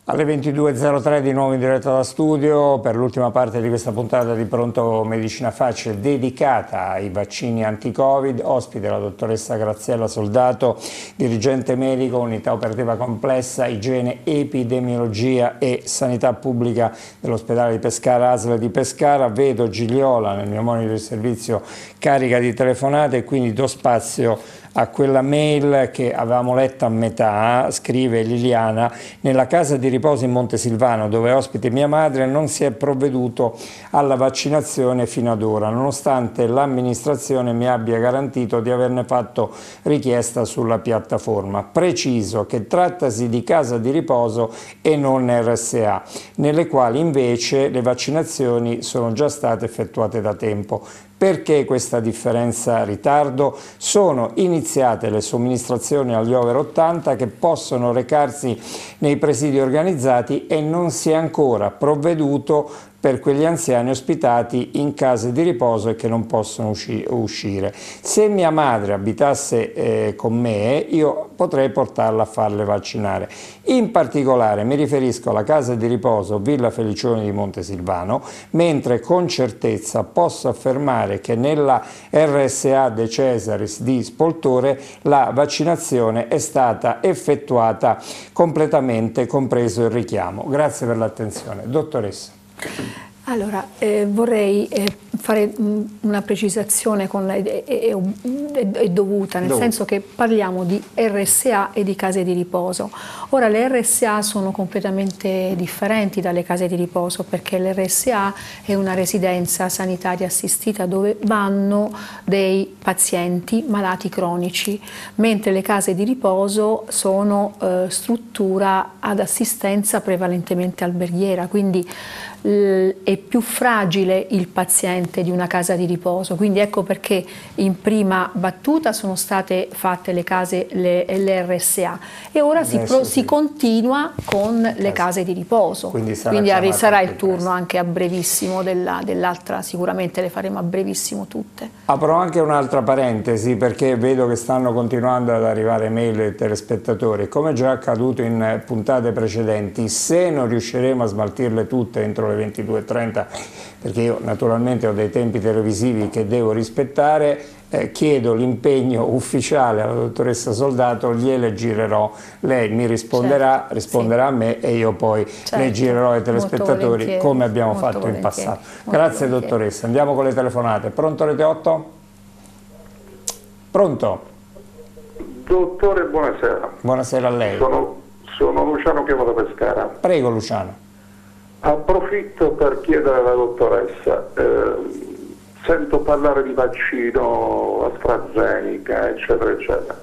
Speaker 1: Alle 22.03 di nuovo in diretta da studio per l'ultima parte di questa puntata di Pronto Medicina Facile dedicata ai vaccini anti-Covid. Ospite la dottoressa Graziella Soldato, dirigente medico, unità operativa complessa, igiene, epidemiologia e sanità pubblica dell'ospedale di Pescara, ASL di Pescara. Vedo Gigliola nel mio monitor di servizio carica di telefonate e quindi do spazio a quella mail che avevamo letto a metà. Scrive Liliana: nella casa di riposo in Montesilvano, dove è ospite mia madre, non si è provveduto alla vaccinazione fino ad ora, nonostante l'amministrazione mi abbia garantito di averne fatto richiesta sulla piattaforma. Preciso che trattasi di casa di riposo e non RSA, nelle quali invece le vaccinazioni sono già state effettuate da tempo. Perché questa differenza ritardo? Sono iniziate le somministrazioni agli over 80 che possono recarsi nei presidi organizzati e non si è ancora provveduto per quegli anziani ospitati in case di riposo e che non possono uscire. Se mia madre abitasse con me, io potrei portarla a farle vaccinare. In particolare mi riferisco alla casa di riposo Villa Felicioni di Montesilvano, mentre con certezza posso affermare che nella RSA De Cesaris di Spoltore la vaccinazione è stata effettuata completamente, compreso il richiamo. Grazie per l'attenzione. Dottoressa.
Speaker 2: Allora, vorrei fare una precisazione con è dovuta, nel senso che parliamo di RSA e di case di riposo. Ora, le RSA sono completamente differenti dalle case di riposo, perché l'RSA è una residenza sanitaria assistita dove vanno dei pazienti malati cronici, mentre le case di riposo sono struttura ad assistenza prevalentemente alberghiera, quindi è più fragile il paziente di una casa di riposo, quindi ecco perché in prima battuta sono state fatte le RSA e ora si continua con le case di riposo, quindi sarà il turno anche a brevissimo dell'altra, sicuramente le faremo a brevissimo tutte.
Speaker 1: Apro anche un'altra parentesi, perché vedo che stanno continuando ad arrivare mail dei telespettatori. Come già accaduto in puntate precedenti, se non riusciremo a smaltirle tutte entro le 22.30, perché io naturalmente ho dei tempi televisivi che devo rispettare, chiedo l'impegno ufficiale alla dottoressa Soldato, gliele girerò, lei mi risponderà, risponderà a me e io poi le girerò ai telespettatori come abbiamo fatto in passato. Grazie dottoressa, andiamo con le telefonate. Pronto Rete 8? Pronto?
Speaker 18: Dottore, buonasera.
Speaker 1: Buonasera a lei.
Speaker 18: Sono Luciano, chiamo da Pescara.
Speaker 1: Prego Luciano.
Speaker 18: Approfitto per chiedere alla dottoressa, sento parlare di vaccino AstraZeneca, eccetera, eccetera.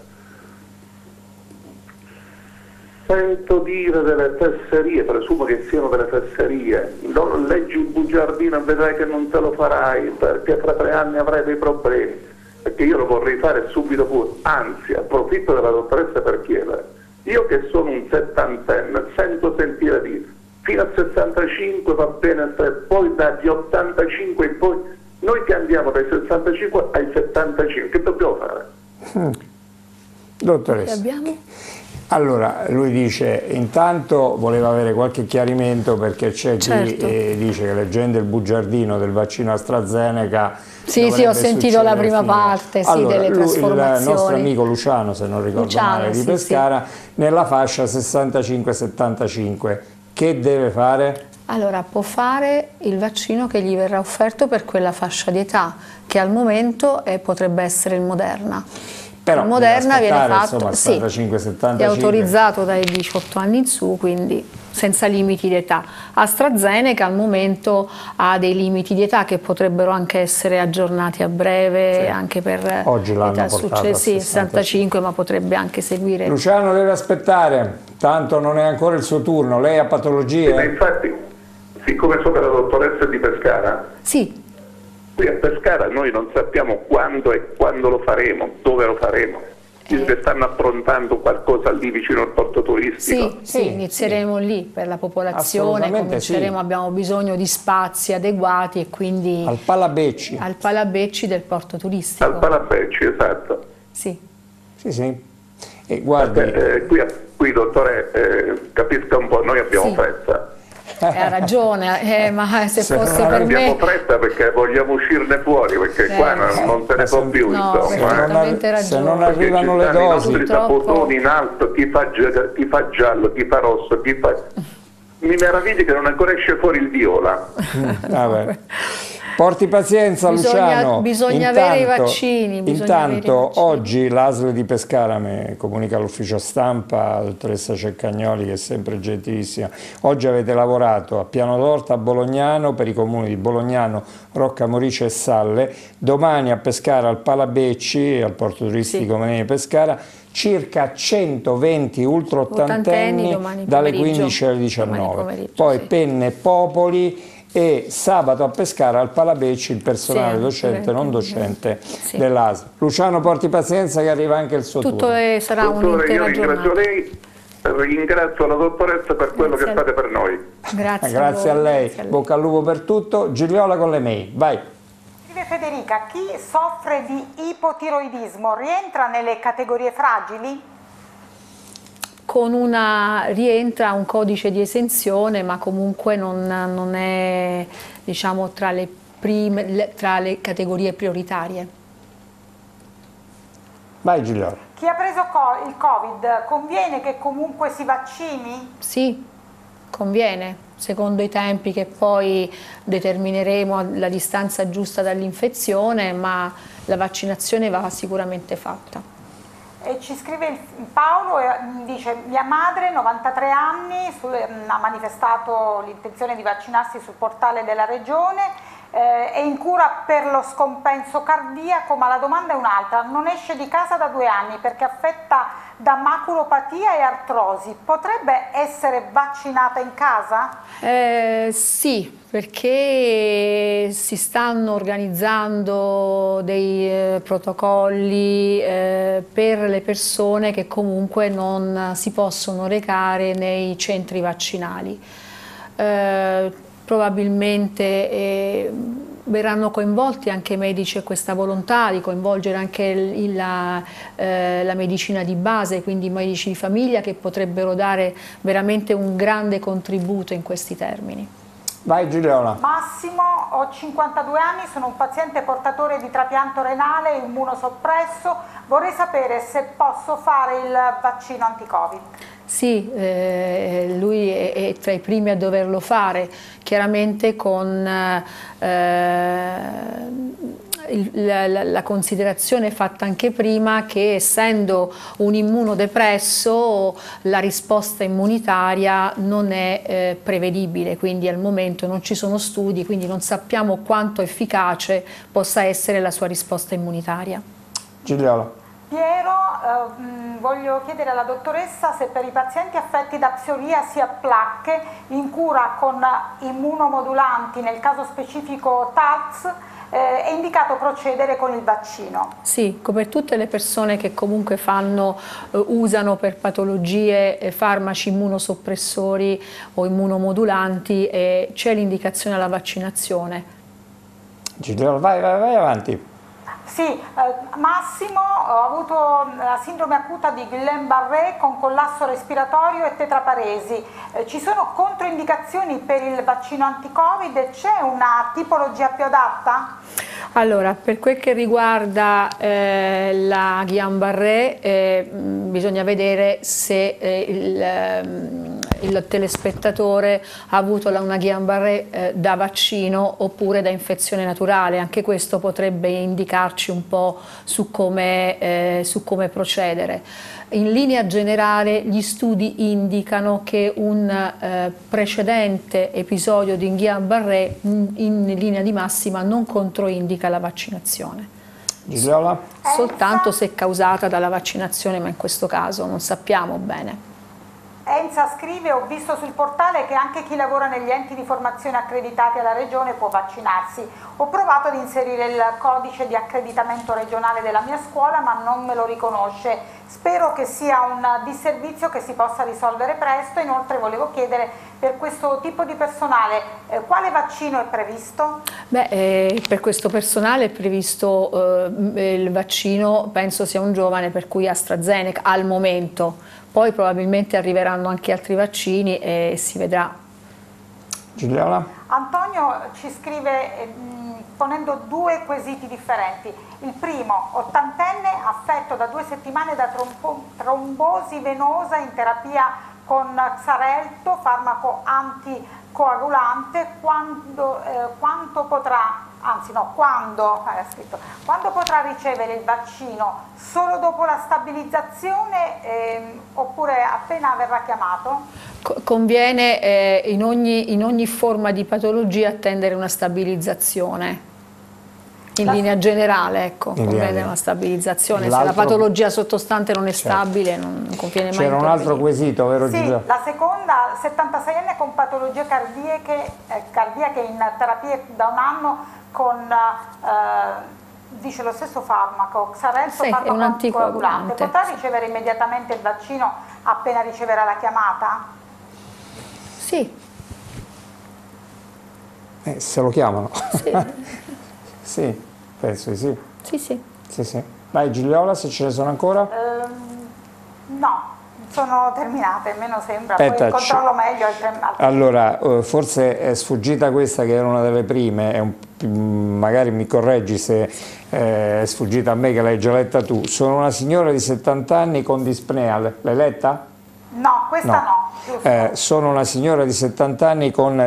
Speaker 18: Sento dire delle fesserie, presumo che siano delle fesserie. Leggi il bugiardino e vedrai che non te lo farai, perché fra 3 anni avrai dei problemi. Perché io lo vorrei fare subito pure. Anzi, approfitto della dottoressa per chiedere. Io che sono un 70enne, sento sentire dire fino a 65 va bene, poi dagli 85 in poi, noi che andiamo dai 65 ai 75, che dobbiamo fare?
Speaker 1: Dottoressa. Allora, lui dice, intanto voleva avere qualche chiarimento, perché c'è chi dice che leggendo il bugiardino del vaccino AstraZeneca
Speaker 2: sì, ho sentito la prima parte delle trasformazioni.
Speaker 1: Il nostro amico Luciano, se non ricordo male, di Pescara, nella fascia 65-75, che deve fare?
Speaker 2: Allora, può fare il vaccino che gli verrà offerto per quella fascia di età, che al momento potrebbe essere il Moderna.
Speaker 1: Però
Speaker 2: il Moderna viene fatto,
Speaker 1: insomma, 75,
Speaker 2: è autorizzato dai 18 anni in su, quindi senza limiti di età. AstraZeneca al momento ha dei limiti di età che potrebbero anche essere aggiornati a breve, anche per
Speaker 1: oggi l'hanno portato a
Speaker 2: 65, ma potrebbe anche seguire.
Speaker 1: Luciano deve aspettare, tanto non è ancora il suo turno, lei ha patologie?
Speaker 18: Sì, infatti, siccome so che la dottoressa è di Pescara, qui a Pescara noi non sappiamo quando e quando lo faremo, dove lo faremo. Che stanno approntando qualcosa lì vicino al porto turistico?
Speaker 2: Sì, inizieremo lì per la popolazione, cominceremo, abbiamo bisogno di spazi adeguati e quindi
Speaker 1: al Palabecci.
Speaker 2: Al Palabecci del porto turistico.
Speaker 18: Al Palabecci, esatto.
Speaker 2: Sì.
Speaker 1: E guardi,
Speaker 18: qui Qui, dottore, capisca un po', noi abbiamo fretta.
Speaker 2: Ha ragione, ma se fosse per me...
Speaker 18: Abbiamo fretta perché vogliamo uscirne fuori, perché qua non se ne può più, insomma.
Speaker 1: Se non arrivano le dosi...
Speaker 18: I nostri sabotoni in alto, chi fa giallo, chi fa rosso, chi fa... Mi meraviglia che non ancora esce fuori il viola.
Speaker 1: Vabbè. Porti pazienza, Luciano.
Speaker 2: Bisogna avere i vaccini.
Speaker 1: Intanto oggi l'ASL di Pescara, mi comunica l'ufficio stampa, la dottoressa Ceccagnoli, che è sempre gentilissima. Oggi avete lavorato a Piano d'Orta, a Bolognano, per i comuni di Bolognano, Rocca Morice e Salle. Domani a Pescara, al Palabecci, al porto turistico Marini Pescara, circa 120 ultraottantenni dalle 15 alle 19. Poi Penne Popoli, e sabato a Pescara al Palabecci il personale docente e non docente dell'ASL. Luciano, porti pazienza che arriva anche il suo turno.
Speaker 2: Sarà un'intera giornata.
Speaker 18: Ringrazio lei, ringrazio la dottoressa per quello che fate per noi.
Speaker 1: Grazie a lei, bocca al lupo per tutto. Gigliola con le mail, vai.
Speaker 3: Scrive Federica, chi soffre di ipotiroidismo rientra nelle categorie fragili?
Speaker 2: Rientra un codice di esenzione, ma comunque non è, diciamo, tra le categorie prioritarie.
Speaker 1: Vai Gigliola.
Speaker 3: Chi ha preso il Covid, conviene che comunque si vaccini?
Speaker 2: Sì, conviene, secondo i tempi che poi determineremo, la distanza giusta dall'infezione, ma la vaccinazione va sicuramente fatta.
Speaker 3: E ci scrive Paolo, dice: mia madre, 93 anni, ha manifestato l'intenzione di vaccinarsi sul portale della regione, è in cura per lo scompenso cardiaco, ma la domanda è un'altra: non esce di casa da 2 anni perché è affetta da maculopatia e artrosi, potrebbe essere vaccinata in casa?
Speaker 2: Sì, perché si stanno organizzando dei protocolli per le persone che comunque non si possono recare nei centri vaccinali. Probabilmente verranno coinvolti anche i medici e questa volontà di coinvolgere anche la medicina di base, quindi i medici di famiglia, che potrebbero dare veramente un grande contributo in questi termini.
Speaker 1: Vai Gigliola.
Speaker 3: Massimo, ho 52 anni, sono un paziente portatore di trapianto renale immunosoppresso, vorrei sapere se posso fare il vaccino anti-Covid.
Speaker 2: Sì, lui è tra i primi a doverlo fare, chiaramente con la considerazione fatta anche prima che, essendo un immunodepresso, la risposta immunitaria non è prevedibile, quindi al momento non ci sono studi, quindi non sappiamo quanto efficace possa essere la sua risposta immunitaria.
Speaker 1: Gigliola.
Speaker 3: Piero, voglio chiedere alla dottoressa se per i pazienti affetti da psoriasi a placche in cura con immunomodulanti, nel caso specifico TARPS, è indicato procedere con il vaccino.
Speaker 2: Sì, come tutte le persone che comunque usano per patologie farmaci immunosoppressori o immunomodulanti, c'è l'indicazione alla vaccinazione.
Speaker 1: Gigliola, vai avanti.
Speaker 3: Sì, Massimo, ho avuto la sindrome acuta di Guillain-Barré con collasso respiratorio e tetraparesi. Ci sono controindicazioni per il vaccino anti-Covid? C'è una tipologia più adatta?
Speaker 2: Allora, per quel che riguarda la Guillain-Barré, bisogna vedere se il telespettatore ha avuto una Guillain-Barré da vaccino oppure da infezione naturale. Anche questo potrebbe indicarci un po' su come procedere. In linea generale gli studi indicano che un precedente episodio di Guillain-Barré in linea di massima non controindica la vaccinazione.
Speaker 1: Gigliola?
Speaker 2: Soltanto se è causata dalla vaccinazione, ma in questo caso non sappiamo bene.
Speaker 3: Enza scrive: ho visto sul portale che anche chi lavora negli enti di formazione accreditati alla regione può vaccinarsi. Ho provato ad inserire il codice di accreditamento regionale della mia scuola, ma non me lo riconosce. Spero che sia un disservizio che si possa risolvere presto. Inoltre volevo chiedere, per questo tipo di personale, quale vaccino è previsto?
Speaker 2: Per questo personale è previsto il vaccino, penso sia un giovane, per cui AstraZeneca al momento. Poi probabilmente arriveranno anche altri vaccini e si vedrà.
Speaker 1: Gigliola?
Speaker 3: Antonio ci scrive ponendo due quesiti differenti. Il primo, ottantenne affetto da 2 settimane da trombosi venosa in terapia con Xarelto, farmaco anticoagulante, quando potrà ricevere il vaccino? Solo dopo la stabilizzazione oppure appena verrà chiamato?
Speaker 2: Conviene in ogni forma di patologia attendere una stabilizzazione. In linea generale, ecco, conviene una stabilizzazione. Se la patologia sottostante non è stabile, non conviene mai.
Speaker 1: C'era un altro quesito, vero Gigliola?
Speaker 3: Sì, la seconda, 76enne con patologie cardiache in terapia da 1 anno con dice lo stesso farmaco, Xarelto, farmaco anticoagulante. Potrà ricevere immediatamente il vaccino appena riceverà la chiamata?
Speaker 2: Sì.
Speaker 1: Se lo chiamano?
Speaker 2: Sì.
Speaker 1: Sì, penso di sì.
Speaker 2: Sì.
Speaker 1: Vai Gigliola, se ce ne sono ancora?
Speaker 3: No, sono terminate, almeno sembra.
Speaker 1: Aspetta,
Speaker 3: poi controllo meglio.
Speaker 1: Allora, forse è sfuggita questa che era una delle prime, magari mi correggi se è sfuggita a me che l'hai già letta tu. Sono una signora di 70 anni con dispnea, l'hai letta?
Speaker 3: No, questa no.
Speaker 1: Sono una signora di 70 anni con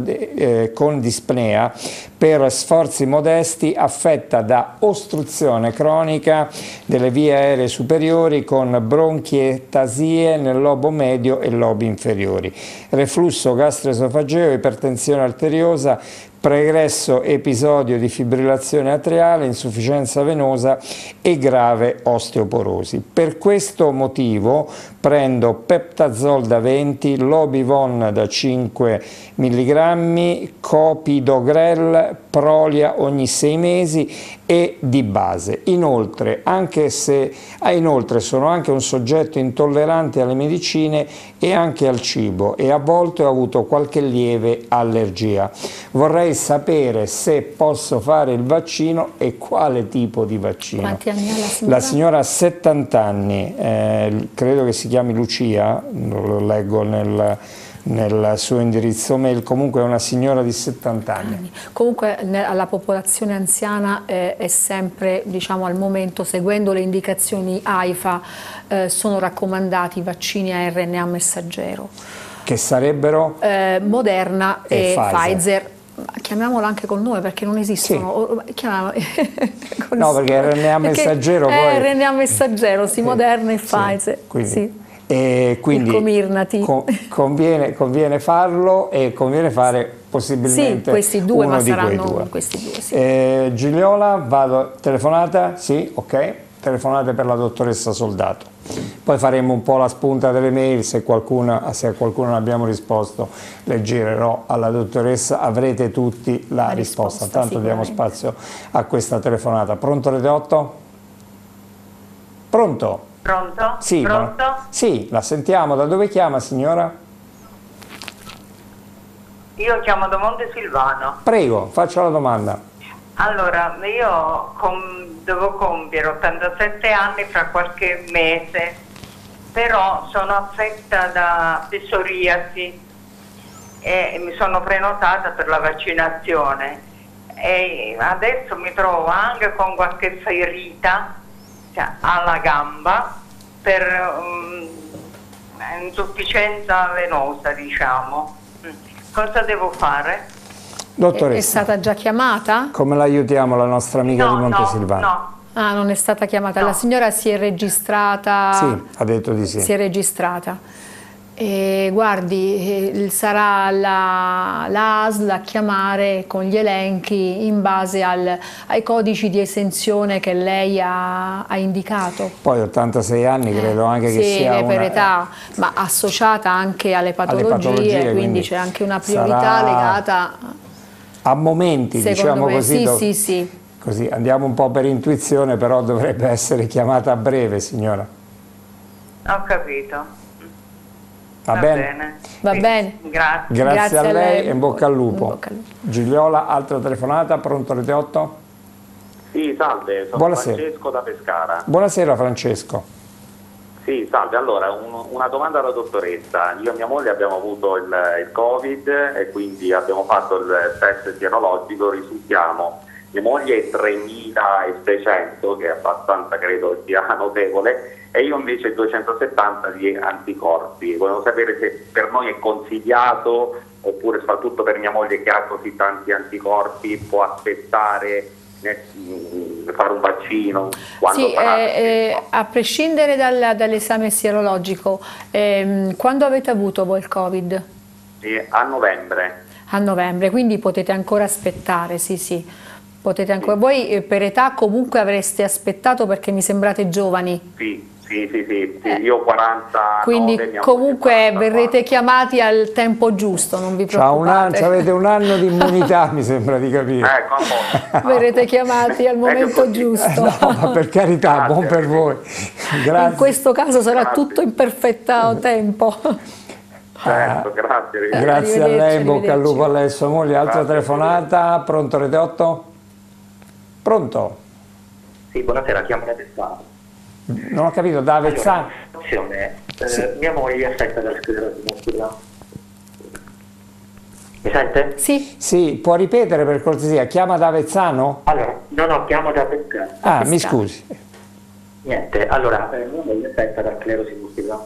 Speaker 1: dispnea per sforzi modesti, affetta da ostruzione cronica delle vie aeree superiori con bronchiectasie nel lobo medio e lobi inferiori, reflusso gastroesofageo, ipertensione arteriosa, pregresso episodio di fibrillazione atriale, insufficienza venosa e grave osteoporosi. Per questo motivo prendo Peptazol da 20, Lobivon da 5 mg, Copidogrel, Prolia ogni 6 mesi e di base. Inoltre sono anche un soggetto intollerante alle medicine e anche al cibo e a volte ho avuto qualche lieve allergia. Vorrei sapere se posso fare il vaccino e quale tipo di vaccino.
Speaker 2: Quanti anni ha la signora?
Speaker 1: La signora ha 70 anni, credo che si chiami Lucia, lo leggo nel suo indirizzo mail, comunque è una signora di 70 anni.
Speaker 2: Comunque alla popolazione anziana è sempre, diciamo al momento, seguendo le indicazioni AIFA, sono raccomandati i vaccini a RNA messaggero.
Speaker 1: Che sarebbero?
Speaker 2: Moderna e Pfizer. Chiamiamola anche col nome perché non esistono.
Speaker 1: Sì. No, perché RNA messaggero poi...
Speaker 2: RNA messaggero, sì, Moderna e Pfizer.
Speaker 1: Quindi.
Speaker 2: Sì.
Speaker 1: E quindi conviene farlo e conviene fare possibilmente
Speaker 2: questi due,
Speaker 1: uno
Speaker 2: ma
Speaker 1: di
Speaker 2: saranno
Speaker 1: quei due.
Speaker 2: Questi due, sì.
Speaker 1: Gigliola, vado, telefonata? Sì, ok, telefonate per la dottoressa Soldato. Poi faremo un po' la spunta delle mail, se a qualcuno non abbiamo risposto le girerò alla dottoressa, avrete tutti la risposta. Tanto diamo spazio a questa telefonata. Pronto Rete 8? Pronto?
Speaker 19: Pronto?
Speaker 1: Sì,
Speaker 19: pronto?
Speaker 1: Sì, la sentiamo. Da dove chiama, signora?
Speaker 19: Io chiamo da Monte Silvano.
Speaker 1: Prego, faccia la domanda.
Speaker 19: Allora, io devo compiere 87 anni fra qualche mese, però sono affetta da psoriasi e mi sono prenotata per la vaccinazione e adesso mi trovo anche con qualche ferita alla gamba per insufficienza venosa, diciamo. Cosa devo fare?
Speaker 1: Dottoressa,
Speaker 2: è stata già chiamata?
Speaker 1: Come l'aiutiamo la nostra amica di Montesilvano?
Speaker 19: No.
Speaker 2: Ah, non è stata chiamata. La signora si è registrata?
Speaker 1: Sì, ha detto di sì.
Speaker 2: Si è registrata. E guardi, sarà la ASL a chiamare con gli elenchi in base ai codici di esenzione che lei ha indicato.
Speaker 1: Poi 86 anni credo anche che sia
Speaker 2: per
Speaker 1: una...
Speaker 2: età, ma associata anche alle patologie, quindi c'è anche una priorità legata...
Speaker 1: A momenti, diciamo
Speaker 2: me,
Speaker 1: così.
Speaker 2: Sì.
Speaker 1: Così andiamo un po' per intuizione, però dovrebbe essere chiamata a breve, signora.
Speaker 19: Ho capito.
Speaker 1: Va bene?
Speaker 2: Va bene.
Speaker 1: Grazie a lei e in bocca al lupo. Gigliola, altra telefonata, pronto Rete 8?
Speaker 20: Sì, salve, sono
Speaker 1: Buonasera.
Speaker 20: Francesco da Pescara.
Speaker 1: Buonasera Francesco.
Speaker 11: Sì, salve, allora una domanda alla dottoressa. Io e mia moglie abbiamo avuto il Covid e quindi abbiamo fatto il test sierologico, risultiamo, mia moglie è 3600, che è abbastanza, credo sia notevole, e io invece 270 di anticorpi. Volevo sapere se per noi è consigliato, oppure soprattutto per mia moglie che ha così tanti anticorpi può aspettare fare un vaccino?
Speaker 2: Sì, a prescindere dall'esame sierologico, quando avete avuto voi il Covid?
Speaker 11: A novembre.
Speaker 2: A novembre, quindi potete ancora aspettare, sì. Potete ancora. Voi per età comunque avreste aspettato, perché mi sembrate giovani.
Speaker 11: Sì, io ho 49.
Speaker 2: Quindi comunque verrete chiamati al tempo giusto, non vi preoccupate.
Speaker 1: Avete un anno di immunità, mi sembra di capire.
Speaker 2: Verrete chiamati al momento giusto.
Speaker 1: No, ma per carità, buon per voi. Grazie.
Speaker 2: In questo caso sarà tutto in perfetto tempo.
Speaker 11: Certo, grazie.
Speaker 1: Grazie a lei, in bocca al lupo a lei e sua moglie. Altra telefonata, pronto Rete 8? Pronto?
Speaker 20: Sì, buonasera, chiamo da Avezzano.
Speaker 1: Non ho capito, da Avezzano?
Speaker 20: Sì. Mia moglie è affetta da sclerosi multipla. Mi sente?
Speaker 2: Sì.
Speaker 1: Sì, può ripetere per cortesia, chiama da Avezzano?
Speaker 20: Allora, no, chiamo da Pescara.
Speaker 1: Ah, mi scusi.
Speaker 20: Niente, allora, mia moglie è affetta da sclerosi multipla.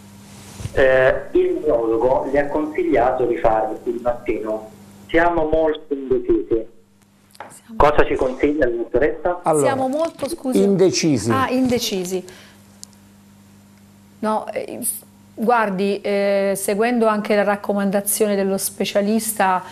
Speaker 20: Il neurologo gli ha consigliato di fare il vaccino. Siamo molto indecisi. Cosa ci consiglia la dottoressa?
Speaker 2: Allora, siamo molto, scusi.
Speaker 1: Indecisi.
Speaker 2: Indecisi. No, guardi, seguendo anche la raccomandazione dello specialista,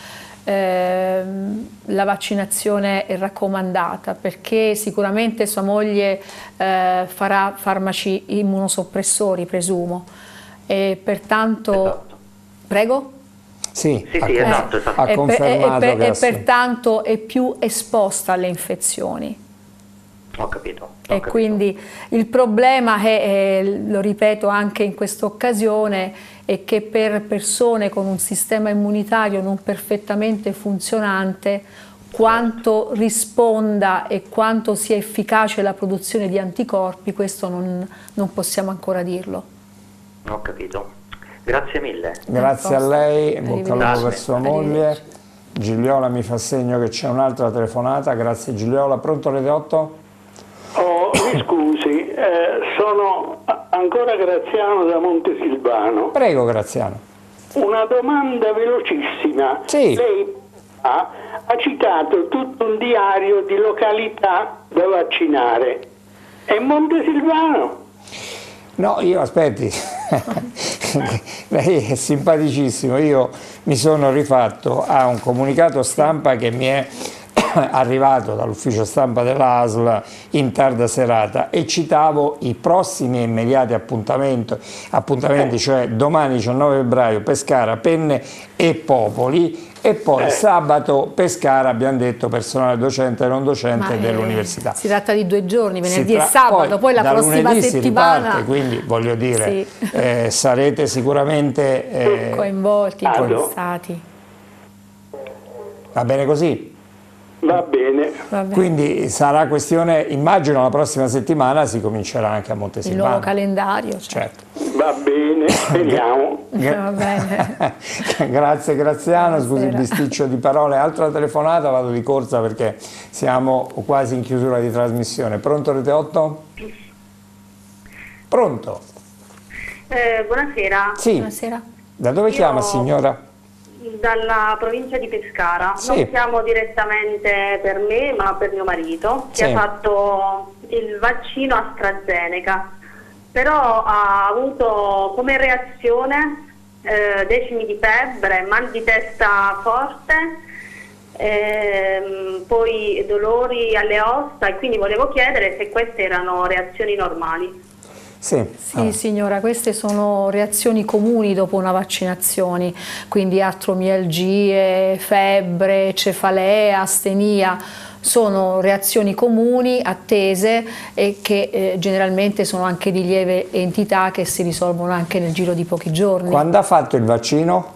Speaker 2: la vaccinazione è raccomandata, perché sicuramente sua moglie farà farmaci immunosoppressori, presumo, e pertanto...
Speaker 20: Esatto.
Speaker 2: Prego?
Speaker 20: Sì, esatto.
Speaker 1: Ha confermato
Speaker 2: e pertanto è più esposta alle infezioni.
Speaker 20: Ho capito.
Speaker 2: Quindi il problema è, lo ripeto anche in questa occasione, è che per persone con un sistema immunitario non perfettamente funzionante, quanto risponda e quanto sia efficace la produzione di anticorpi, questo non possiamo ancora dirlo.
Speaker 20: Ho capito. Grazie mille.
Speaker 1: Grazie a lei, bocca al lupo per sua moglie. Gigliola mi fa segno che c'è un'altra telefonata. Grazie Gigliola. Pronto Rete 8?
Speaker 4: Mi scusi, sono ancora Graziano da Montesilvano.
Speaker 1: Prego Graziano.
Speaker 4: Una domanda velocissima.
Speaker 1: Sì.
Speaker 4: Lei ha citato tutto un diario di località da vaccinare. È Montesilvano?
Speaker 1: No, io aspetti, lei è simpaticissimo, io mi sono rifatto a un comunicato stampa che mi è arrivato dall'ufficio stampa dell'ASL in tarda serata e citavo i prossimi e immediati appuntamenti, cioè domani 19 febbraio Pescara, Penne e Popoli, e poi sabato Pescara, abbiamo detto, personale docente e non docente dell'università.
Speaker 2: Si tratta di 2 giorni, venerdì e sabato, poi la prossima settimana.
Speaker 1: Riparte, quindi voglio dire, sarete sicuramente
Speaker 2: coinvolti, interessati.
Speaker 1: Va bene così?
Speaker 4: Va bene.
Speaker 1: Quindi sarà questione, immagino la prossima settimana si comincerà anche a Montesilvano.
Speaker 2: Il nuovo calendario.
Speaker 1: Certo.
Speaker 4: Va bene, speriamo.
Speaker 2: Va bene.
Speaker 1: Grazie Graziano, scusi il bisticcio di parole. Altra telefonata, vado di corsa perché siamo quasi in chiusura di trasmissione. Pronto Rete 8? Pronto?
Speaker 5: Buonasera.
Speaker 1: Sì.
Speaker 2: Buonasera.
Speaker 1: Da dove chiama signora?
Speaker 5: Dalla provincia di Pescara. Non chiamo direttamente per me, ma per mio marito, che ha fatto il vaccino AstraZeneca, però ha avuto come reazione decimi di febbre, mal di testa forte, poi dolori alle ossa, e quindi volevo chiedere se queste erano reazioni normali.
Speaker 2: Sì, signora, queste sono reazioni comuni dopo una vaccinazione, quindi artromialgie, febbre, cefalea, astenia, sono reazioni comuni, attese, e che generalmente sono anche di lieve entità, che si risolvono anche nel giro di pochi giorni.
Speaker 1: Quando ha fatto il vaccino?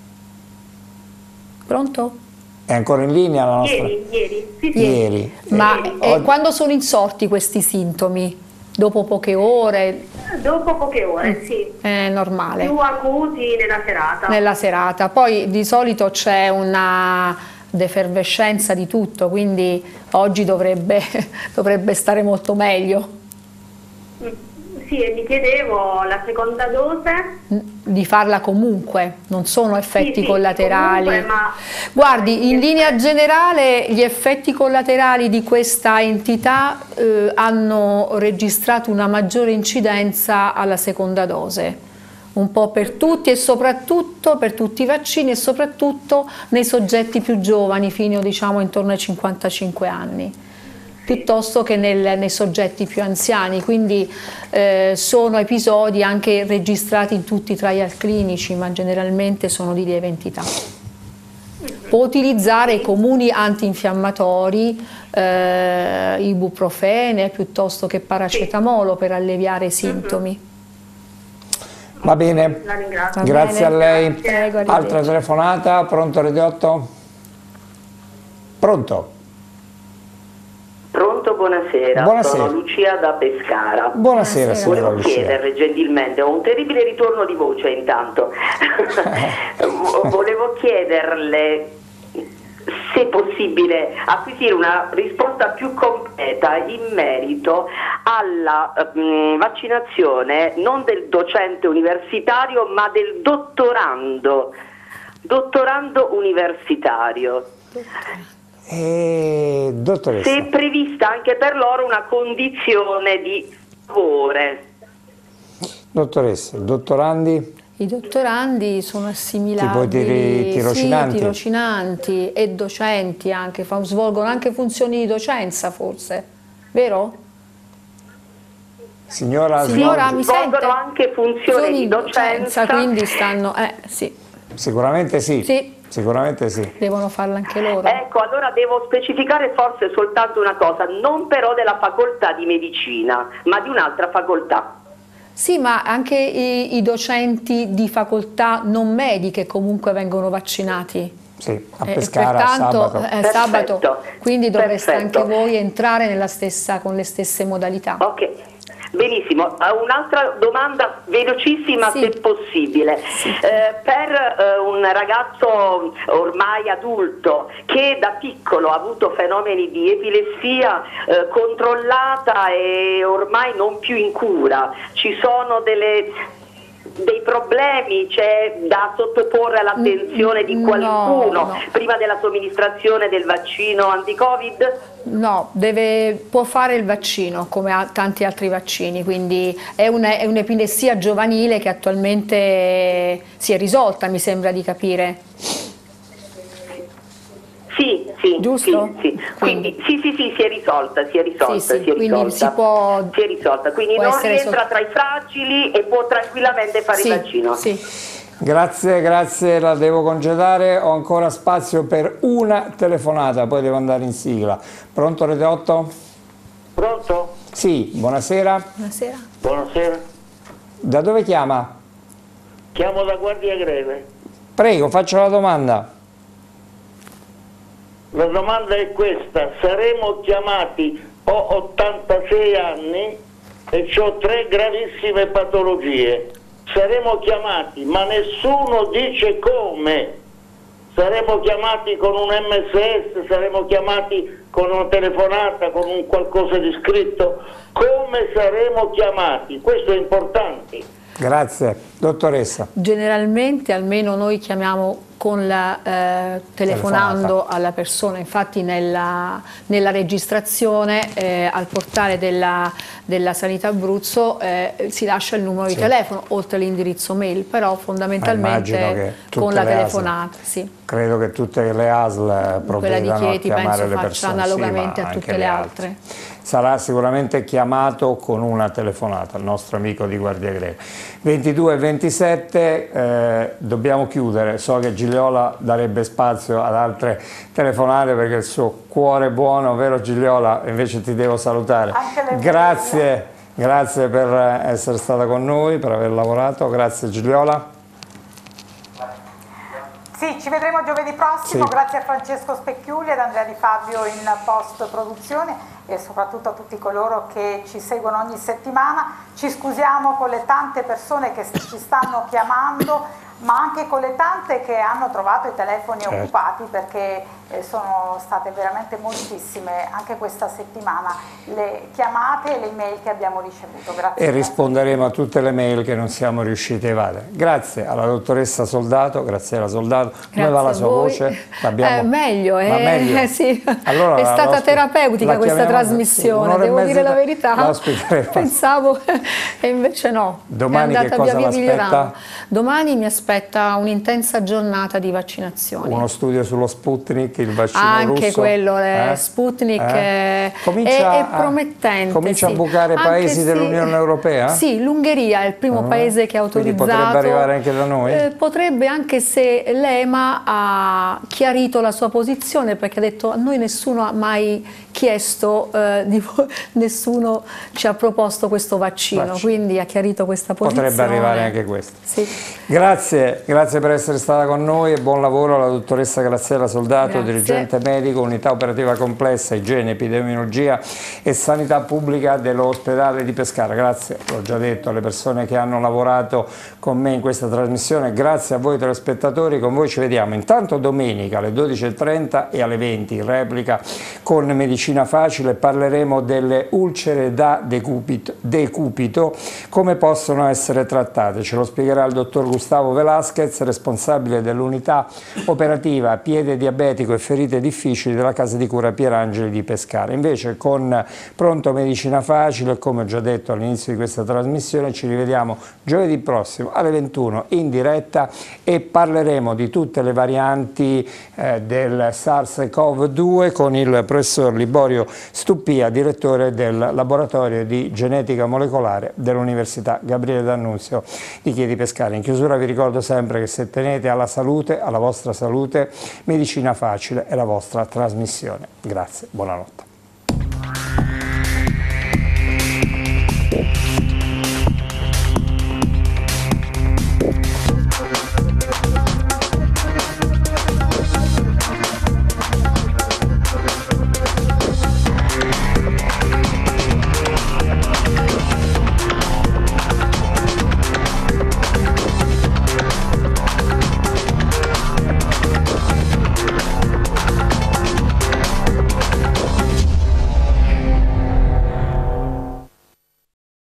Speaker 2: Pronto?
Speaker 1: È ancora in linea la nostra?
Speaker 5: Ieri.
Speaker 2: Ma quando sono insorti questi sintomi? Dopo poche ore?
Speaker 8: Dopo poche ore, sì.
Speaker 2: È normale.
Speaker 8: Più acuti nella serata.
Speaker 2: Nella serata. Poi di solito c'è una defervescenza di tutto, quindi oggi dovrebbe stare molto meglio.
Speaker 8: Sì, e mi chiedevo la seconda dose?
Speaker 2: Di farla comunque, non sono effetti
Speaker 8: sì,
Speaker 2: collaterali.
Speaker 8: Comunque, ma...
Speaker 2: Guardi, in linea generale gli effetti collaterali di questa entità hanno registrato una maggiore incidenza alla seconda dose, un po' per tutti e soprattutto per tutti i vaccini e soprattutto nei soggetti più giovani, fino diciamo intorno ai 55 anni. Piuttosto che nei soggetti più anziani, quindi sono episodi anche registrati in tutti i trial clinici, ma generalmente sono di lieve entità. Può utilizzare i comuni antinfiammatori, ibuprofene piuttosto che paracetamolo per alleviare i sintomi.
Speaker 1: Va bene, grazie a lei.
Speaker 2: Prego,
Speaker 1: altra telefonata, pronto Rete 8? Pronto?
Speaker 21: Pronto, buonasera.
Speaker 1: Buonasera.
Speaker 21: Sono Lucia da Pescara.
Speaker 1: Buonasera, signora
Speaker 21: Volevo
Speaker 1: Lucia.
Speaker 21: chiederle gentilmente, ho un terribile ritorno di voce intanto, volevo chiederle se è possibile acquisire una risposta più completa in merito alla vaccinazione non del docente universitario ma del dottorando universitario.
Speaker 1: Dottoressa.
Speaker 21: Se è prevista anche per loro una condizione di favore.
Speaker 1: Dottoressa, dottorandi?
Speaker 2: I dottorandi sono assimilabili,
Speaker 1: tipo tirocinanti?
Speaker 2: Sì, tirocinanti e docenti anche, svolgono anche funzioni di docenza forse, vero?
Speaker 21: mi
Speaker 2: Signora, mi
Speaker 21: svolgono
Speaker 2: sente?
Speaker 21: anche funzioni di docenza,
Speaker 2: quindi stanno, sì.
Speaker 1: Sicuramente sì.
Speaker 2: Sì.
Speaker 1: Sicuramente sì.
Speaker 2: Devono farla anche loro.
Speaker 21: Ecco, allora devo specificare forse soltanto una cosa, non però della facoltà di medicina, ma di un'altra facoltà.
Speaker 2: Sì, ma anche i docenti di facoltà non mediche comunque vengono vaccinati.
Speaker 1: Sì, a Pescara,
Speaker 2: pertanto, sabato. Quindi dovreste
Speaker 21: perfetto.
Speaker 2: anche voi entrare con le stesse modalità.
Speaker 21: Ok. Benissimo, un'altra domanda velocissima se possibile. Per un ragazzo ormai adulto che da piccolo ha avuto fenomeni di epilessia controllata e ormai non più in cura, ci sono dei problemi, c'è da sottoporre all'attenzione di qualcuno prima della somministrazione del vaccino anti-Covid?
Speaker 2: No, può fare il vaccino come tanti altri vaccini, quindi è un'epilessia giovanile che attualmente si è risolta, mi sembra di capire.
Speaker 21: Sì,
Speaker 2: giusto?
Speaker 21: Sì. Quindi si è risolta,
Speaker 2: quindi si può,
Speaker 21: si è risolta, quindi non rientra tra i fragili e può tranquillamente fare il vaccino.
Speaker 2: Sì.
Speaker 1: Grazie, la devo congedare, ho ancora spazio per una telefonata, poi devo andare in sigla. Pronto Rete 8?
Speaker 18: Pronto?
Speaker 1: Sì, buonasera.
Speaker 2: Buonasera.
Speaker 18: Buonasera.
Speaker 1: Da dove chiama?
Speaker 18: Chiamo da Guardia Greve.
Speaker 1: Prego, faccio la domanda.
Speaker 18: La domanda è questa: saremo chiamati, ho 86 anni e ho 3 gravissime patologie, saremo chiamati ma nessuno dice come, saremo chiamati con un MSS, saremo chiamati con una telefonata, con un qualcosa di scritto, come saremo chiamati? Questo è importante.
Speaker 1: Grazie, dottoressa.
Speaker 2: Generalmente almeno noi chiamiamo telefonando alla persona, infatti nella registrazione al portale della Sanità Abruzzo si lascia il numero di telefono oltre l'indirizzo mail, però fondamentalmente con la telefonata. Sì.
Speaker 1: Credo che tutte le ASL provvedano a chiamare le persone
Speaker 2: analogamente a tutte le altre.
Speaker 1: Sarà sicuramente chiamato con una telefonata, il nostro amico di Guardia Greve. 22:27, dobbiamo chiudere, so che Gigliola darebbe spazio ad altre telefonate perché il suo cuore è buono, vero Gigliola? Invece ti devo salutare. Grazie per essere stata con noi, per aver lavorato, grazie Gigliola.
Speaker 3: Sì, Quindi ci vedremo giovedì prossimo,
Speaker 1: Sì.
Speaker 3: grazie a Francesco Specchiuli ed Andrea Di Fabio in post-produzione e soprattutto a tutti coloro che ci seguono ogni settimana. Ci scusiamo con le tante persone che ci stanno chiamando, ma anche con le tante che hanno trovato i telefoni occupati, perché sono state veramente moltissime anche questa settimana le chiamate e le email che abbiamo ricevuto. Grazie.
Speaker 1: E risponderemo a tutte le mail che non siamo riusciti a evadere. Grazie alla dottoressa Soldato, Graziella Soldato. Come va la sua voce?
Speaker 2: Meglio,
Speaker 1: meglio?
Speaker 2: Sì.
Speaker 1: Allora,
Speaker 2: è stata terapeutica questa trasmissione, devo dire la verità. Pensavo e invece no.
Speaker 1: Domani
Speaker 2: è
Speaker 1: che
Speaker 2: andata
Speaker 1: cosa
Speaker 2: via via
Speaker 1: l'aspetta?
Speaker 2: Domani mi aspetta un'intensa giornata di vaccinazioni.
Speaker 1: Uno studio sullo Sputnik, il vaccino
Speaker 2: anche
Speaker 1: russo?
Speaker 2: Quello, Sputnik è promettente.
Speaker 1: Comincia a bucare paesi dell'Unione Europea?
Speaker 2: Sì, l'Ungheria è il primo paese che ha autorizzato.
Speaker 1: Quindi potrebbe arrivare anche da noi?
Speaker 2: Potrebbe, anche se l'EMA ha chiarito la sua posizione, perché ha detto: a noi nessuno ha mai chiesto, nessuno ci ha proposto questo vaccino, quindi ha chiarito questa posizione.
Speaker 1: Potrebbe arrivare anche questo.
Speaker 2: Sì.
Speaker 1: Grazie per essere stata con noi e buon lavoro alla dottoressa Graziella Soldato, dirigente medico, unità operativa complessa, igiene, epidemiologia e sanità pubblica dell'ospedale di Pescara. Grazie, l'ho già detto, alle persone che hanno lavorato con me in questa trasmissione, grazie a voi telespettatori, con voi ci vediamo intanto domenica alle 12:30 e alle 20 in replica con Medicina Facile. Parleremo delle ulcere da decubito, come possono essere trattate, ce lo spiegherà il dottor Gustavo Velasquez, responsabile dell'unità operativa piede diabetico e ferite difficili della casa di cura Pierangeli di Pescara. Invece con Pronto Medicina Facile, come ho già detto all'inizio di questa trasmissione, ci rivediamo giovedì prossimo alle 21 in diretta e parleremo di tutte le varianti del SARS-CoV-2 con il professor Liborio Stuppia, direttore del laboratorio di genetica molecolare dell'Università Gabriele D'Annunzio di Chieti Pescara. In chiusura vi ricordo sempre che se tenete alla salute, alla vostra salute, Medicina Facile è la vostra trasmissione. Grazie, buonanotte.